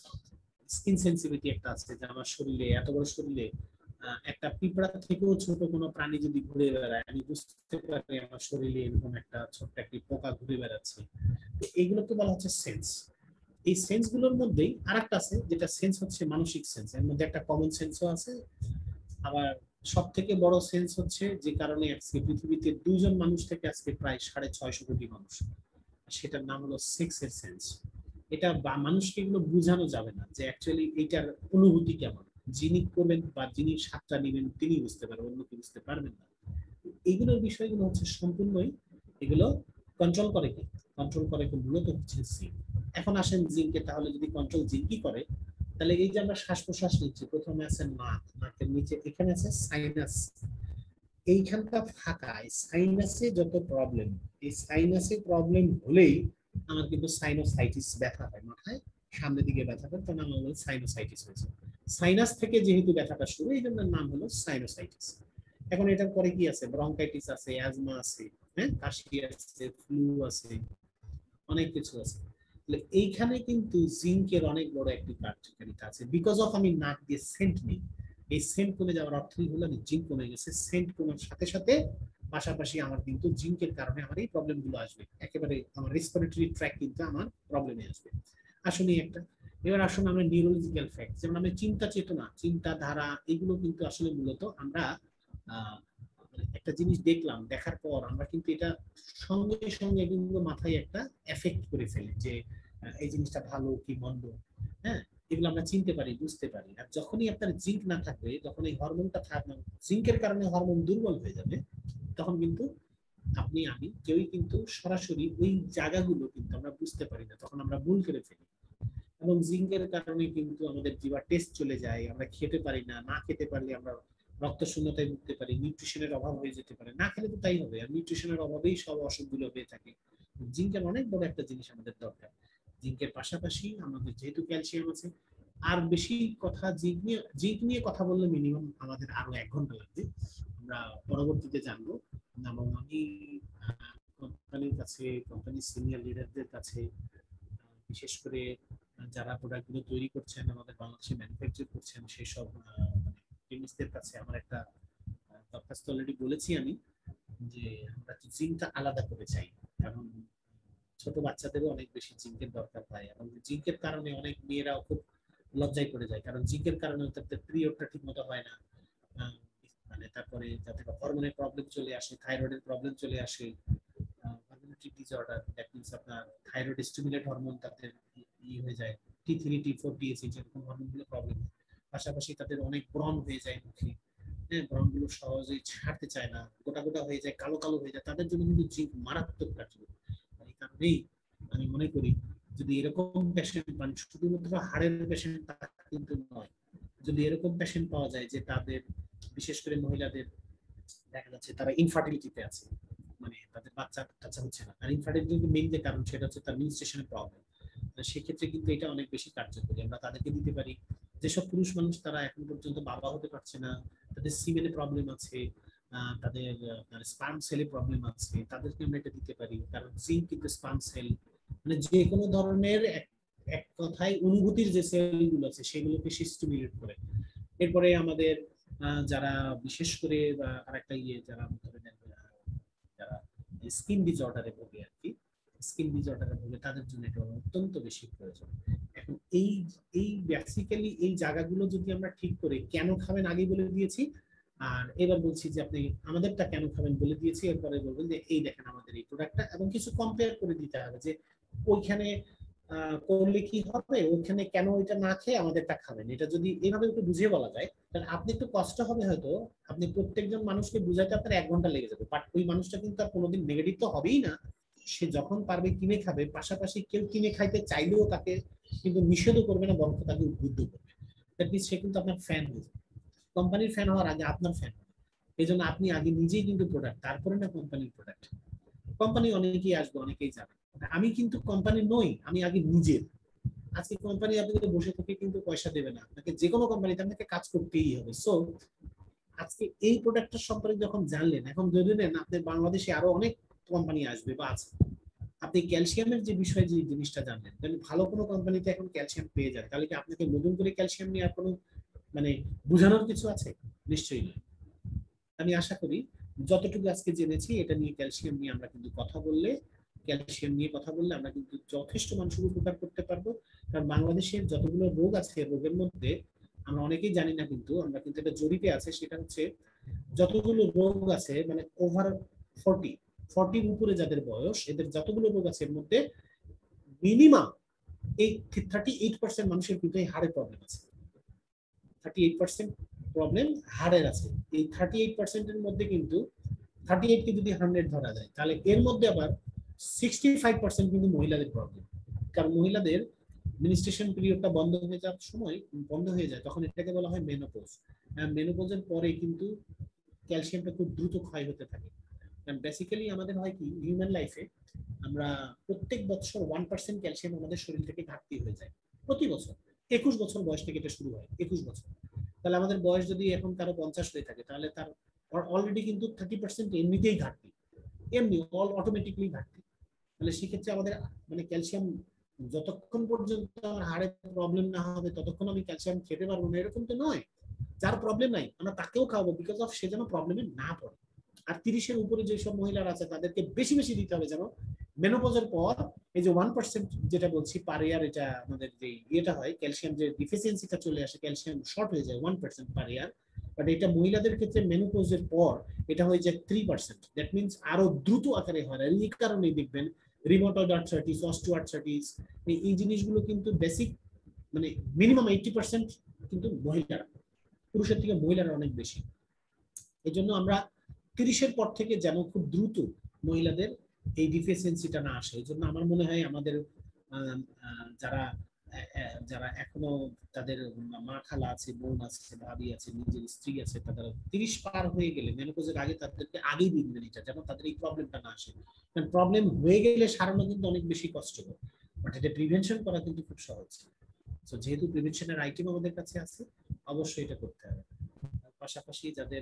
স্কিন সেন্সিটিভিটি একটা আছে, যে আমার শরীরে, এত বড় শরীরে একটা পিঁপড়া থেকেও ছোট কোনো প্রাণী যদি ঘুরে বেড়ায়, আমি বুঝতে পারি আমার শরীরে এরকম একটা ছোট্ট একটি পোকা ঘুরে বেড়াচ্ছে। এইগুলোকে বলা হচ্ছে সেন্স। এই সেন্স গুলোর মধ্যেই আরেকটা আছে, যেটা সেন্স হচ্ছে মানসিক সেন্স। এর মধ্যে একটা কমন সেন্সও আছে, আবার সব থেকে বড় সেন্স হচ্ছে, যে কারণে আজকে পৃথিবীতে 2 জন মানুষ থেকে আজকে প্রায় 650 কোটি মানুষ, সেটার নাম হলো সেক্সের সেন্স। এটা মানুষকে এগুলো বোঝানো যাবে না যে অ্যাকচুয়ালি এইটার অনুভূতি কেমন। যিনি করবেন বা যিনি স্বাদটা নেবেন তিনি বুঝতে পারবেন, অন্য কেউ বুঝতে পারবেন না। এইগুলোর বিষয়গুলো হচ্ছে সম্পূর্ণই, এগুলো কন্ট্রোল করে কি? কন্ট্রোল করে কি মূলত হচ্ছে জিঙ্ক। এখন আসেন জিঙ্কে, তাহলে যদি কন্ট্রোল জিঙ্কই করে, তাহলে এই যে আমরা শ্বাস প্রশ্বাস নিচ্ছি, প্রথমে আছে নাক, নাকের নিচে এখানে আছে সাইনাস, এইখানটা ফাঁকা। সাইনাসে যত প্রবলেম, এই সাইনাসে প্রবলেম হলেই আমার কিন্তু সাইনোসাইটিস ব্যথা হয়, মাথায় সামনের দিকে ব্যথা হয়, তখন আমার বলে সাইনোসাইটিস হয়েছে। সাইনাস থেকে যেহেতু ব্যথাটা শুরু, এই জন্য নাম হলো সাইনোসাইটিস। এখন এটার পরে কি আছে? ব্রঙ্কাইটিস আছে, অ্যাজমা আছে, হ্যাঁ, কাশি আছে, ফ্লু আছে, অনেক কিছু আছে। এইখানে কিন্তু জিঙ্কের অনেক বড় একটি কার্যকারিতা আছে। বিকজ অফ আমি নাক দিয়ে সেন্ট নিই, এই সেন্ট কমে যাওয়ার অর্থই হলো আমি জিঙ্ক কমে গেছে। সেন্ট কমার সাথে সাথে পাশাপাশি আমার কিন্তু জিঙ্কের কারণে আমার এই প্রবলেম গুলো আসবে, একেবারে আমার রেসপিরেটরি ট্র্যাক কিন্তু আমার প্রবলেমে আসবে। আসলে একটা, এবার আসলে আমরা নিউরোলজিক্যাল ফ্যাক্ট, যেমন আমরা চিন্তা চেতনা, চিন্তাধারা, এগুলো কিন্তু আসলে মূলত আমরা একটা জিনিস দেখলাম, দেখার পর আমরা কিন্তু এটা সঙ্গে সঙ্গে কিন্তু মাথায় একটা এফেক্ট করে ফেলি, যে এই জিনিসটা ভালো কি মন্দ, হ্যাঁ, এগুলো আমরা চিনতে পারি, বুঝতে পারি। আর যখনই আপনার জিঙ্ক না থাকবে, যখন এই হরমোনটা থাকবে, জিঙ্কের কারণে হরমোন দুর্বল হয়ে যাবে, তখন কিন্তু আপনি আমি কেউই কিন্তু সরাসরি ওই জায়গাগুলো কিন্তু আমরা বুঝতে পারি না, তখন আমরা ভুল করে ফেলি। এবং জিঙ্কের কারণে কিন্তু আমাদের জিভার টেস্ট চলে যায়, আমরা খেতে পারি না, না খেতে পারলে আমরা রক্ত শূন্যতায় ভুগতে পারি, নিউট্রিশনের অভাব হয়ে যেতে পারে, না খেলে তো তাই হবে। আর নিউট্রিশনের অভাবেই সব অসুখগুলো হয়ে থাকে। জিঙ্কের অনেক বড় একটা জিনিস আমাদের দরকার। জিঙ্কের পাশাপাশি আমাদের যেহেতু ক্যালসিয়াম আছে, আর বেশি কথা জিঙ্ক নিয়ে কথা বললে মিনিমাম আমাদের আরো 1 ঘন্টা লাগবে, আমরা পরবর্তীতে জানবো। এবং আমি কোম্পানির কাছে, কোম্পানির সিনিয়র লিডারদের কাছে, বিশেষ করে যারা প্রোডাক্টগুলো তৈরি করছেন, আমাদের বাংলাদেশে ম্যানুফ্যাকচার করছেন, সেই সব কেমিস্টদের কাছে আমার একটা দরখাস্ত অলরেডি বলেছি আমি, যে আমরা জিঙ্কটা আলাদা করে চাই। কারণ ছোট বাচ্চাদেরও অনেক বেশি জিঙ্কের দরকার হয়, এবং জিঙ্কের কারণে অনেক মেয়েরাও খুব লজ্জায় পড়ে যায়, কারণ জিঙ্কের কারণে তাদের পিরিয়ডটা ঠিক মতো হয় না। মানে তারপরে যাদের হরমোনের প্রবলেম চলে আসে, থাইরয়েডের প্রবলেম চলে আসে, হরমোনাল ডিসঅর্ডার, দ্যাট মিন্স আপনার থাইরয়েড স্টিমুলেট হরমোন তাদের হয়ে যায়, T3 T4 TSH এরকম হরমোনগুলো প্রবলেম। পাশাপাশি তাদের অনেক ব্রণ হয়ে যায় মুখে, হ্যাঁ, ব্রণ গুলো সহজেই ছাড়তে চায় না, গোটা গোটা হয়ে যায়, কালো কালো হয়ে যায়, তাদের জন্য কিন্তু জিঙ্ক মারাত্মক কার্যকরী। এই কারণেই আমি মনে করি, যদি এরকম পেশেন্ট, মানে শুধুমাত্র হাড়ের পেশেন্ট তা কিন্তু নয়, যদি এরকম পেশেন্ট পাওয়া যায় যে তাদের, বিশেষ করে মহিলাদের দেখা যাচ্ছে তারা ইনফার্টিলিটিতে আছে, তাদের বাচ্চা টাচ্চা হচ্ছে না। আর ইনফার্টিলিটির মেইন যে কারণ সেটা হচ্ছে তার মেনস্ট্রুয়েশনের প্রবলেম। সেক্ষেত্রে কিন্তু এটা অনেক বেশি কার্যকরী। আমরা তাদেরকে দিতে পারি, যেসব পুরুষ মানুষ তারা এখন পর্যন্ত বাবা হতে পারছে না, তাদের সিমেনে প্রবলেম আছে, তাদের স্পার্ম সেলে প্রবলেম আছে, তাদেরকে আমরা এটা দিতে পারি। কারণ জিঙ্ক কিন্তু স্পার্ম সেল, মানে যে কোনো ধরনের এক কথায় অনুভূতির যে সেলগুলো আছে সেগুলোকে স্টিমুলেট করে। এরপরে আমাদের যারা বিশেষ করে আরেকটা যারা যারা স্কিন ডিসঅর্ডারে ভোগে আর কি, স্কিন ডিসঅর্ডারে ভোগে তাদের জন্য এটা অত্যন্ত বেশি প্রয়োজন। এখন এই এই বেসিক্যালি এই জায়গাগুলো যদি আমরা ঠিক করে কেন খাবেন আগে বলে দিয়েছি, আর এবার বলছি যে আপনি আমাদেরটা কেন খাবেন বলে দিয়েছি, এরপরে বলবেন যে এই দেখেন আমাদের এই প্রোডাক্টটা, এবং কিছু কম্পেয়ার করে দিতে হবে যে ওইখানে করলে কি হবে, ওইখানে কেন এটা না খেয়ে আমাদেরটা খাবেন। এটা যদি এইভাবে একটু বুঝিয়ে বলা যায় তাহলে আপনি একটু কষ্ট হবে হয়তো, আপনি প্রত্যেকজন মানুষকে বুঝাতে আপনার 1 ঘন্টা লেগে যাবে, বাট ওই মানুষটা কিন্তু আর কোনোদিন নেগেটিভ তো হবেই না। সে যখন পারবে কিনে খাবে, পাশাপাশি কেউ কিনে খাইতে চাইলেও তাকে কিন্তু নিষেধও করবে না, বরং তাকে উদ্বুদ্ধ করবে। দ্যাট মিনস সে কিন্তু আপনার ফ্যান হয়ে যাবে। কোম্পানির ফ্যান হওয়ার আগে আপনার ফ্যান হবে। এই জন্য আপনি আগে নিজেই কিন্তু প্রোডাক্ট, তারপরে না কোম্পানির প্রোডাক্ট। কোম্পানি অনেকেই আসবে, অনেকেই যাবে, আমি কিন্তু কোম্পানি নই, আমি আগে নিজের। আজকে কোম্পানি আপনাকে বসে থেকে কিন্তু পয়সা দেবে না, আপনাকে যে কোনো কোম্পানিতে আপনাকে কাজ করতেই হবে। সো আজকে এই প্রোডাক্টটার সম্পর্কে যখন জানলেন, এখন যদি নেন আপনার বাংলাদেশে আরো অনেক কোম্পানি আসবে বা আছে, আপনি ক্যালসিয়ামের যে বিষয় যে জিনিসটা জানলেন, তাহলে ভালো কোনো কোম্পানিতে এখন ক্যালসিয়াম পেয়ে যায়, তাহলে কি আপনাকে নতুন করে ক্যালসিয়াম নিয়ে আর কোনো মানে বোঝানোর কিছু আছে? নিশ্চয়ই না। আমি আশা করি যতটুকু আজকে জেনেছি এটা নিয়ে, ক্যালসিয়াম নিয়ে আমরা কিন্তু কথা বললে, ক্যালসিয়াম নিয়ে কথা বললে আমরা কিন্তু যথেষ্ট মানুষের উপকার করতে পারবো। কারণ বাংলাদেশের যতগুলো রোগ আছে, রোগের মধ্যে আমরা অনেকেই জানি না, কিন্তু আমরা কিন্তু এটা জরিপে আছে, সেটা হচ্ছে যতগুলো রোগ আছে মানে ওভার 40 উপরে যাদের বয়স, এদের যতগুলো রোগ আছে এর মধ্যে মিনিমাম এই 38% মানুষের কিন্তু এই হাড়ের প্রবলেম আছে। 38% প্রবলেম হাড়ের আছে। এই 38% এর মধ্যে কিন্তু 38 কে যদি 100 ধরা যায়, তাহলে এর মধ্যে আবার 65% কিন্তু মহিলাদের প্রবলেম। কারণ মহিলাদের মেনস্ট্রুয়েশন পিরিয়ডটা বন্ধ হয়ে যাওয়ার সময় বন্ধ হয়ে যায়, তখন এটাকে বলা হয় মেনোপজ। মেনোপজের পরে কিন্তু ক্যালসিয়ামটা খুব দ্রুত ক্ষয় হতে থাকে। কারণ বেসিক্যালি আমাদের হয় কি, হিউম্যান লাইফে আমরা প্রত্যেক বছর 1% ক্যালসিয়াম আমাদের শরীর থেকে ঘাটতি হয়ে যায় প্রতি বছর। 21 বছর বয়স থেকে এটা শুরু হয়, 21 বছর। তাহলে আমাদের বয়স যদি এখন কারো 50 হয়ে থাকে, তাহলে তার অলরেডি কিন্তু 30% এমনিতেই ঘাটতি, এমনি অটোমেটিকলি ঘাটতি। তাহলে সেক্ষেত্রে আমাদের মানে ক্যালসিয়াম যতক্ষণ পর্যন্ত আমার হাড়ের প্রবলেম না হবে ততক্ষণ আমি ক্যালসিয়াম খেতে পারবো না, এরকম তো নয়। যার প্রবলেম নাই আমরা তাকেও খাওয়াবো, বিকজ অফ সে যেন প্রবলেমে না পড়ে। আর 30-এর উপরে যেসব মহিলারা আছে তাদেরকে বেশি বেশি দিতে হবে, যেন মেনোপজের পর এই যে 1% যেটা বলছি পার ইয়ার, এটা আমাদের যে ইয়েটা হয় ক্যালসিয়াম যে ডিফিসিয়েন্সিটা চলে আসে, ক্যালসিয়াম শর্ট হয়ে যায় 1% পার ইয়ার। বাট এটা মহিলাদের ক্ষেত্রে মেনোপজের পর এটা হয়ে যায় 3%। দ্যাট মিনস আরো দ্রুত আকারে হয়। এই কারণেই দেখবেন রিমোটয়েড আর্থ্রাইটিস, অস্টিওআর্থ্রাইটিস, এই জিনিসগুলো কিন্তু বেসিক মানে মিনিমাম 80% কিন্তু মহিলারা, পুরুষের থেকে মহিলারা অনেক বেশি। এই জন্য আমরা 30-এর পর থেকে যেন খুব দ্রুত মহিলাদের এই ডিফিসিয়েন্সিটা না আসে। এই জন্য আমার মনে হয় আমাদের যারা যারা এখনো তাদের মা খালা আছে, বোন আছে, ভাবি আছে, নিজের স্ত্রী আছে, তাদের 30 পার হয়ে গেলে মেনোপজের আগে তাদেরকে আগেই দিবেন এটা, যেন তাদের এই প্রবলেমটা না আসে। কারণ প্রবলেম হয়ে গেলে সারানো কিন্তু অনেক বেশি কষ্টকর, বাট এটা প্রিভেনশন করা কিন্তু খুব সহজ। তো যেহেতু প্রিভেনশনের আইটেম আমাদের কাছে আছে, অবশ্যই এটা করতে হবে। পাশাপাশি যাদের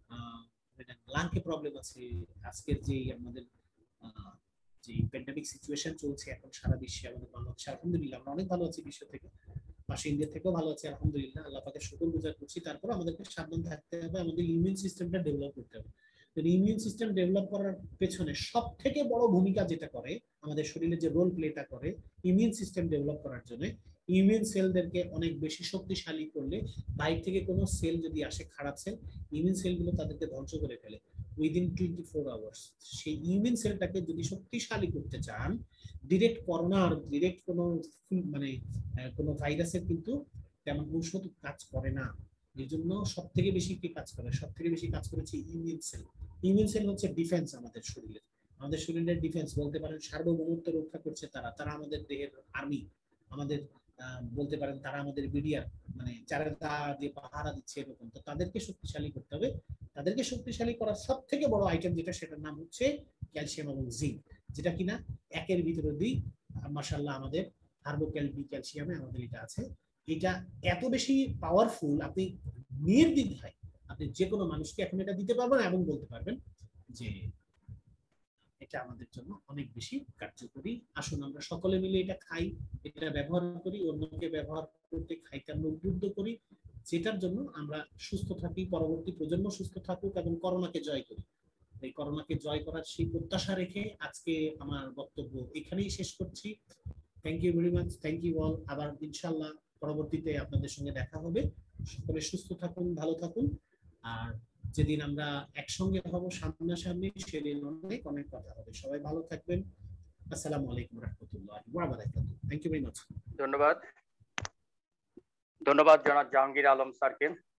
লাংকে প্রবলেম আছে, আজকের যে আমাদের যে প্যান্ডেমিক সিচুয়েশন চলছে এখন সারা বিশ্বে, আমাদের বাংলাদেশে আলহামদুলিল্লাহ আমরা অনেক ভালো আছি, বিশ্ব থেকে পাশে ইন্ডিয়া থেকেও ভালো আছে আলহামদুলিল্লাহ, আল্লাহ পাকের শুকর গুজার করছি। তারপর আমাদেরকে সাবধান থাকতে হবে, আমাদের ইমিউন সিস্টেমটা ডেভেলপ করতে হবে। ইমিউন সিস্টেম ডেভেলপ করার পেছনে সব থেকে বড় ভূমিকা যেটা করে, আমাদের শরীরে যে রোল প্লেটা করে ইমিউন সিস্টেম ডেভেলপ করার জন্য, ইমিউন সেলদেরকে অনেক বেশি শক্তিশালী করলে, বাইরে থেকে কোনো সেল যদি আসে খারাপ সেল, ইমিউন সেলগুলো তাদেরকে ধ্বংস করে ফেলে উইদিন 24 আওয়ার্স। সেই ইমিউন সেলটাকে যদি শক্তিশালী করতে চান, ডিরেক্ট করোনার ডিরেক্ট কোনো মানে কোনো ভাইরাসের কিন্তু তেমন ঔষধ কাজ করে না। এই জন্য সব থেকে বেশি কি কাজ করে, সব থেকে বেশি কাজ করেছে ইমিউন সেল। ইমিউন সেল হচ্ছে ডিফেন্স আমাদের শরীরে, আমাদের শরীরের ডিফেন্স বলতে পারেন, সার্বভৌমত্ব রক্ষা করছে তারা, তারা আমাদের দেহের আর্মি, আমাদের বলতে পারেন তারা আমাদের বিডিআর, মানে যারা দিয়ে পাহারা দিচ্ছে এরকম। তো তাদেরকে শক্তিশালী করতে হবে। তাদেরকে শক্তিশালী করার সব থেকে বড় আইটেম যেটা, সেটার নাম হচ্ছে ক্যালসিয়াম এবং জিঙ্ক, যেটা কিনা একের ভিতরে দুই। মাশাআল্লাহ আমাদের হার্বোক্যাল বি ক্যালসিয়ামে আমাদের এটা আছে। এটা এত বেশি পাওয়ারফুল, আপনি নির্দ্বিধায় আপনি যে কোনো মানুষকে এখন এটা দিতে পারবেন এবং বলতে পারবেন যে এটা আমাদের জন্য অনেক বেশি কার্যকরী। আসুন আমরা সকলে মিলে এটা খাই, এটা ব্যবহার করি, অন্যকে ব্যবহার করতে খাইতে আমরা উদ্বুদ্ধ করি, যেটার জন্য আমরা সুস্থ থাকি, পরবর্তী প্রজন্ম সুস্থ থাকুক এবং করোনাকে জয় করি। এই করোনাকে জয় করার সেই প্রত্যাশা রেখে আজকে আমার বক্তব্য এখানেই শেষ করছি। Thank you very much, thank you all. আবার ইনশাআল্লাহ পরবর্তীতে আপনাদের সঙ্গে দেখা হবে। সকলে সুস্থ থাকুন, ভালো থাকুন। আর যেদিন আমরা একসঙ্গে হব সামনাসামনি, সেদিন অনেক অনেক কথা হবে। সবাই ভালো থাকবেন। আসসালামু আলাইকুম রহমতুল্লাহি ওয়া বারাকাতুহু। Thank you very much. ধন্যবাদ। ধন্যবাদ জনাব জাহাঙ্গীর আলম স্যারকে।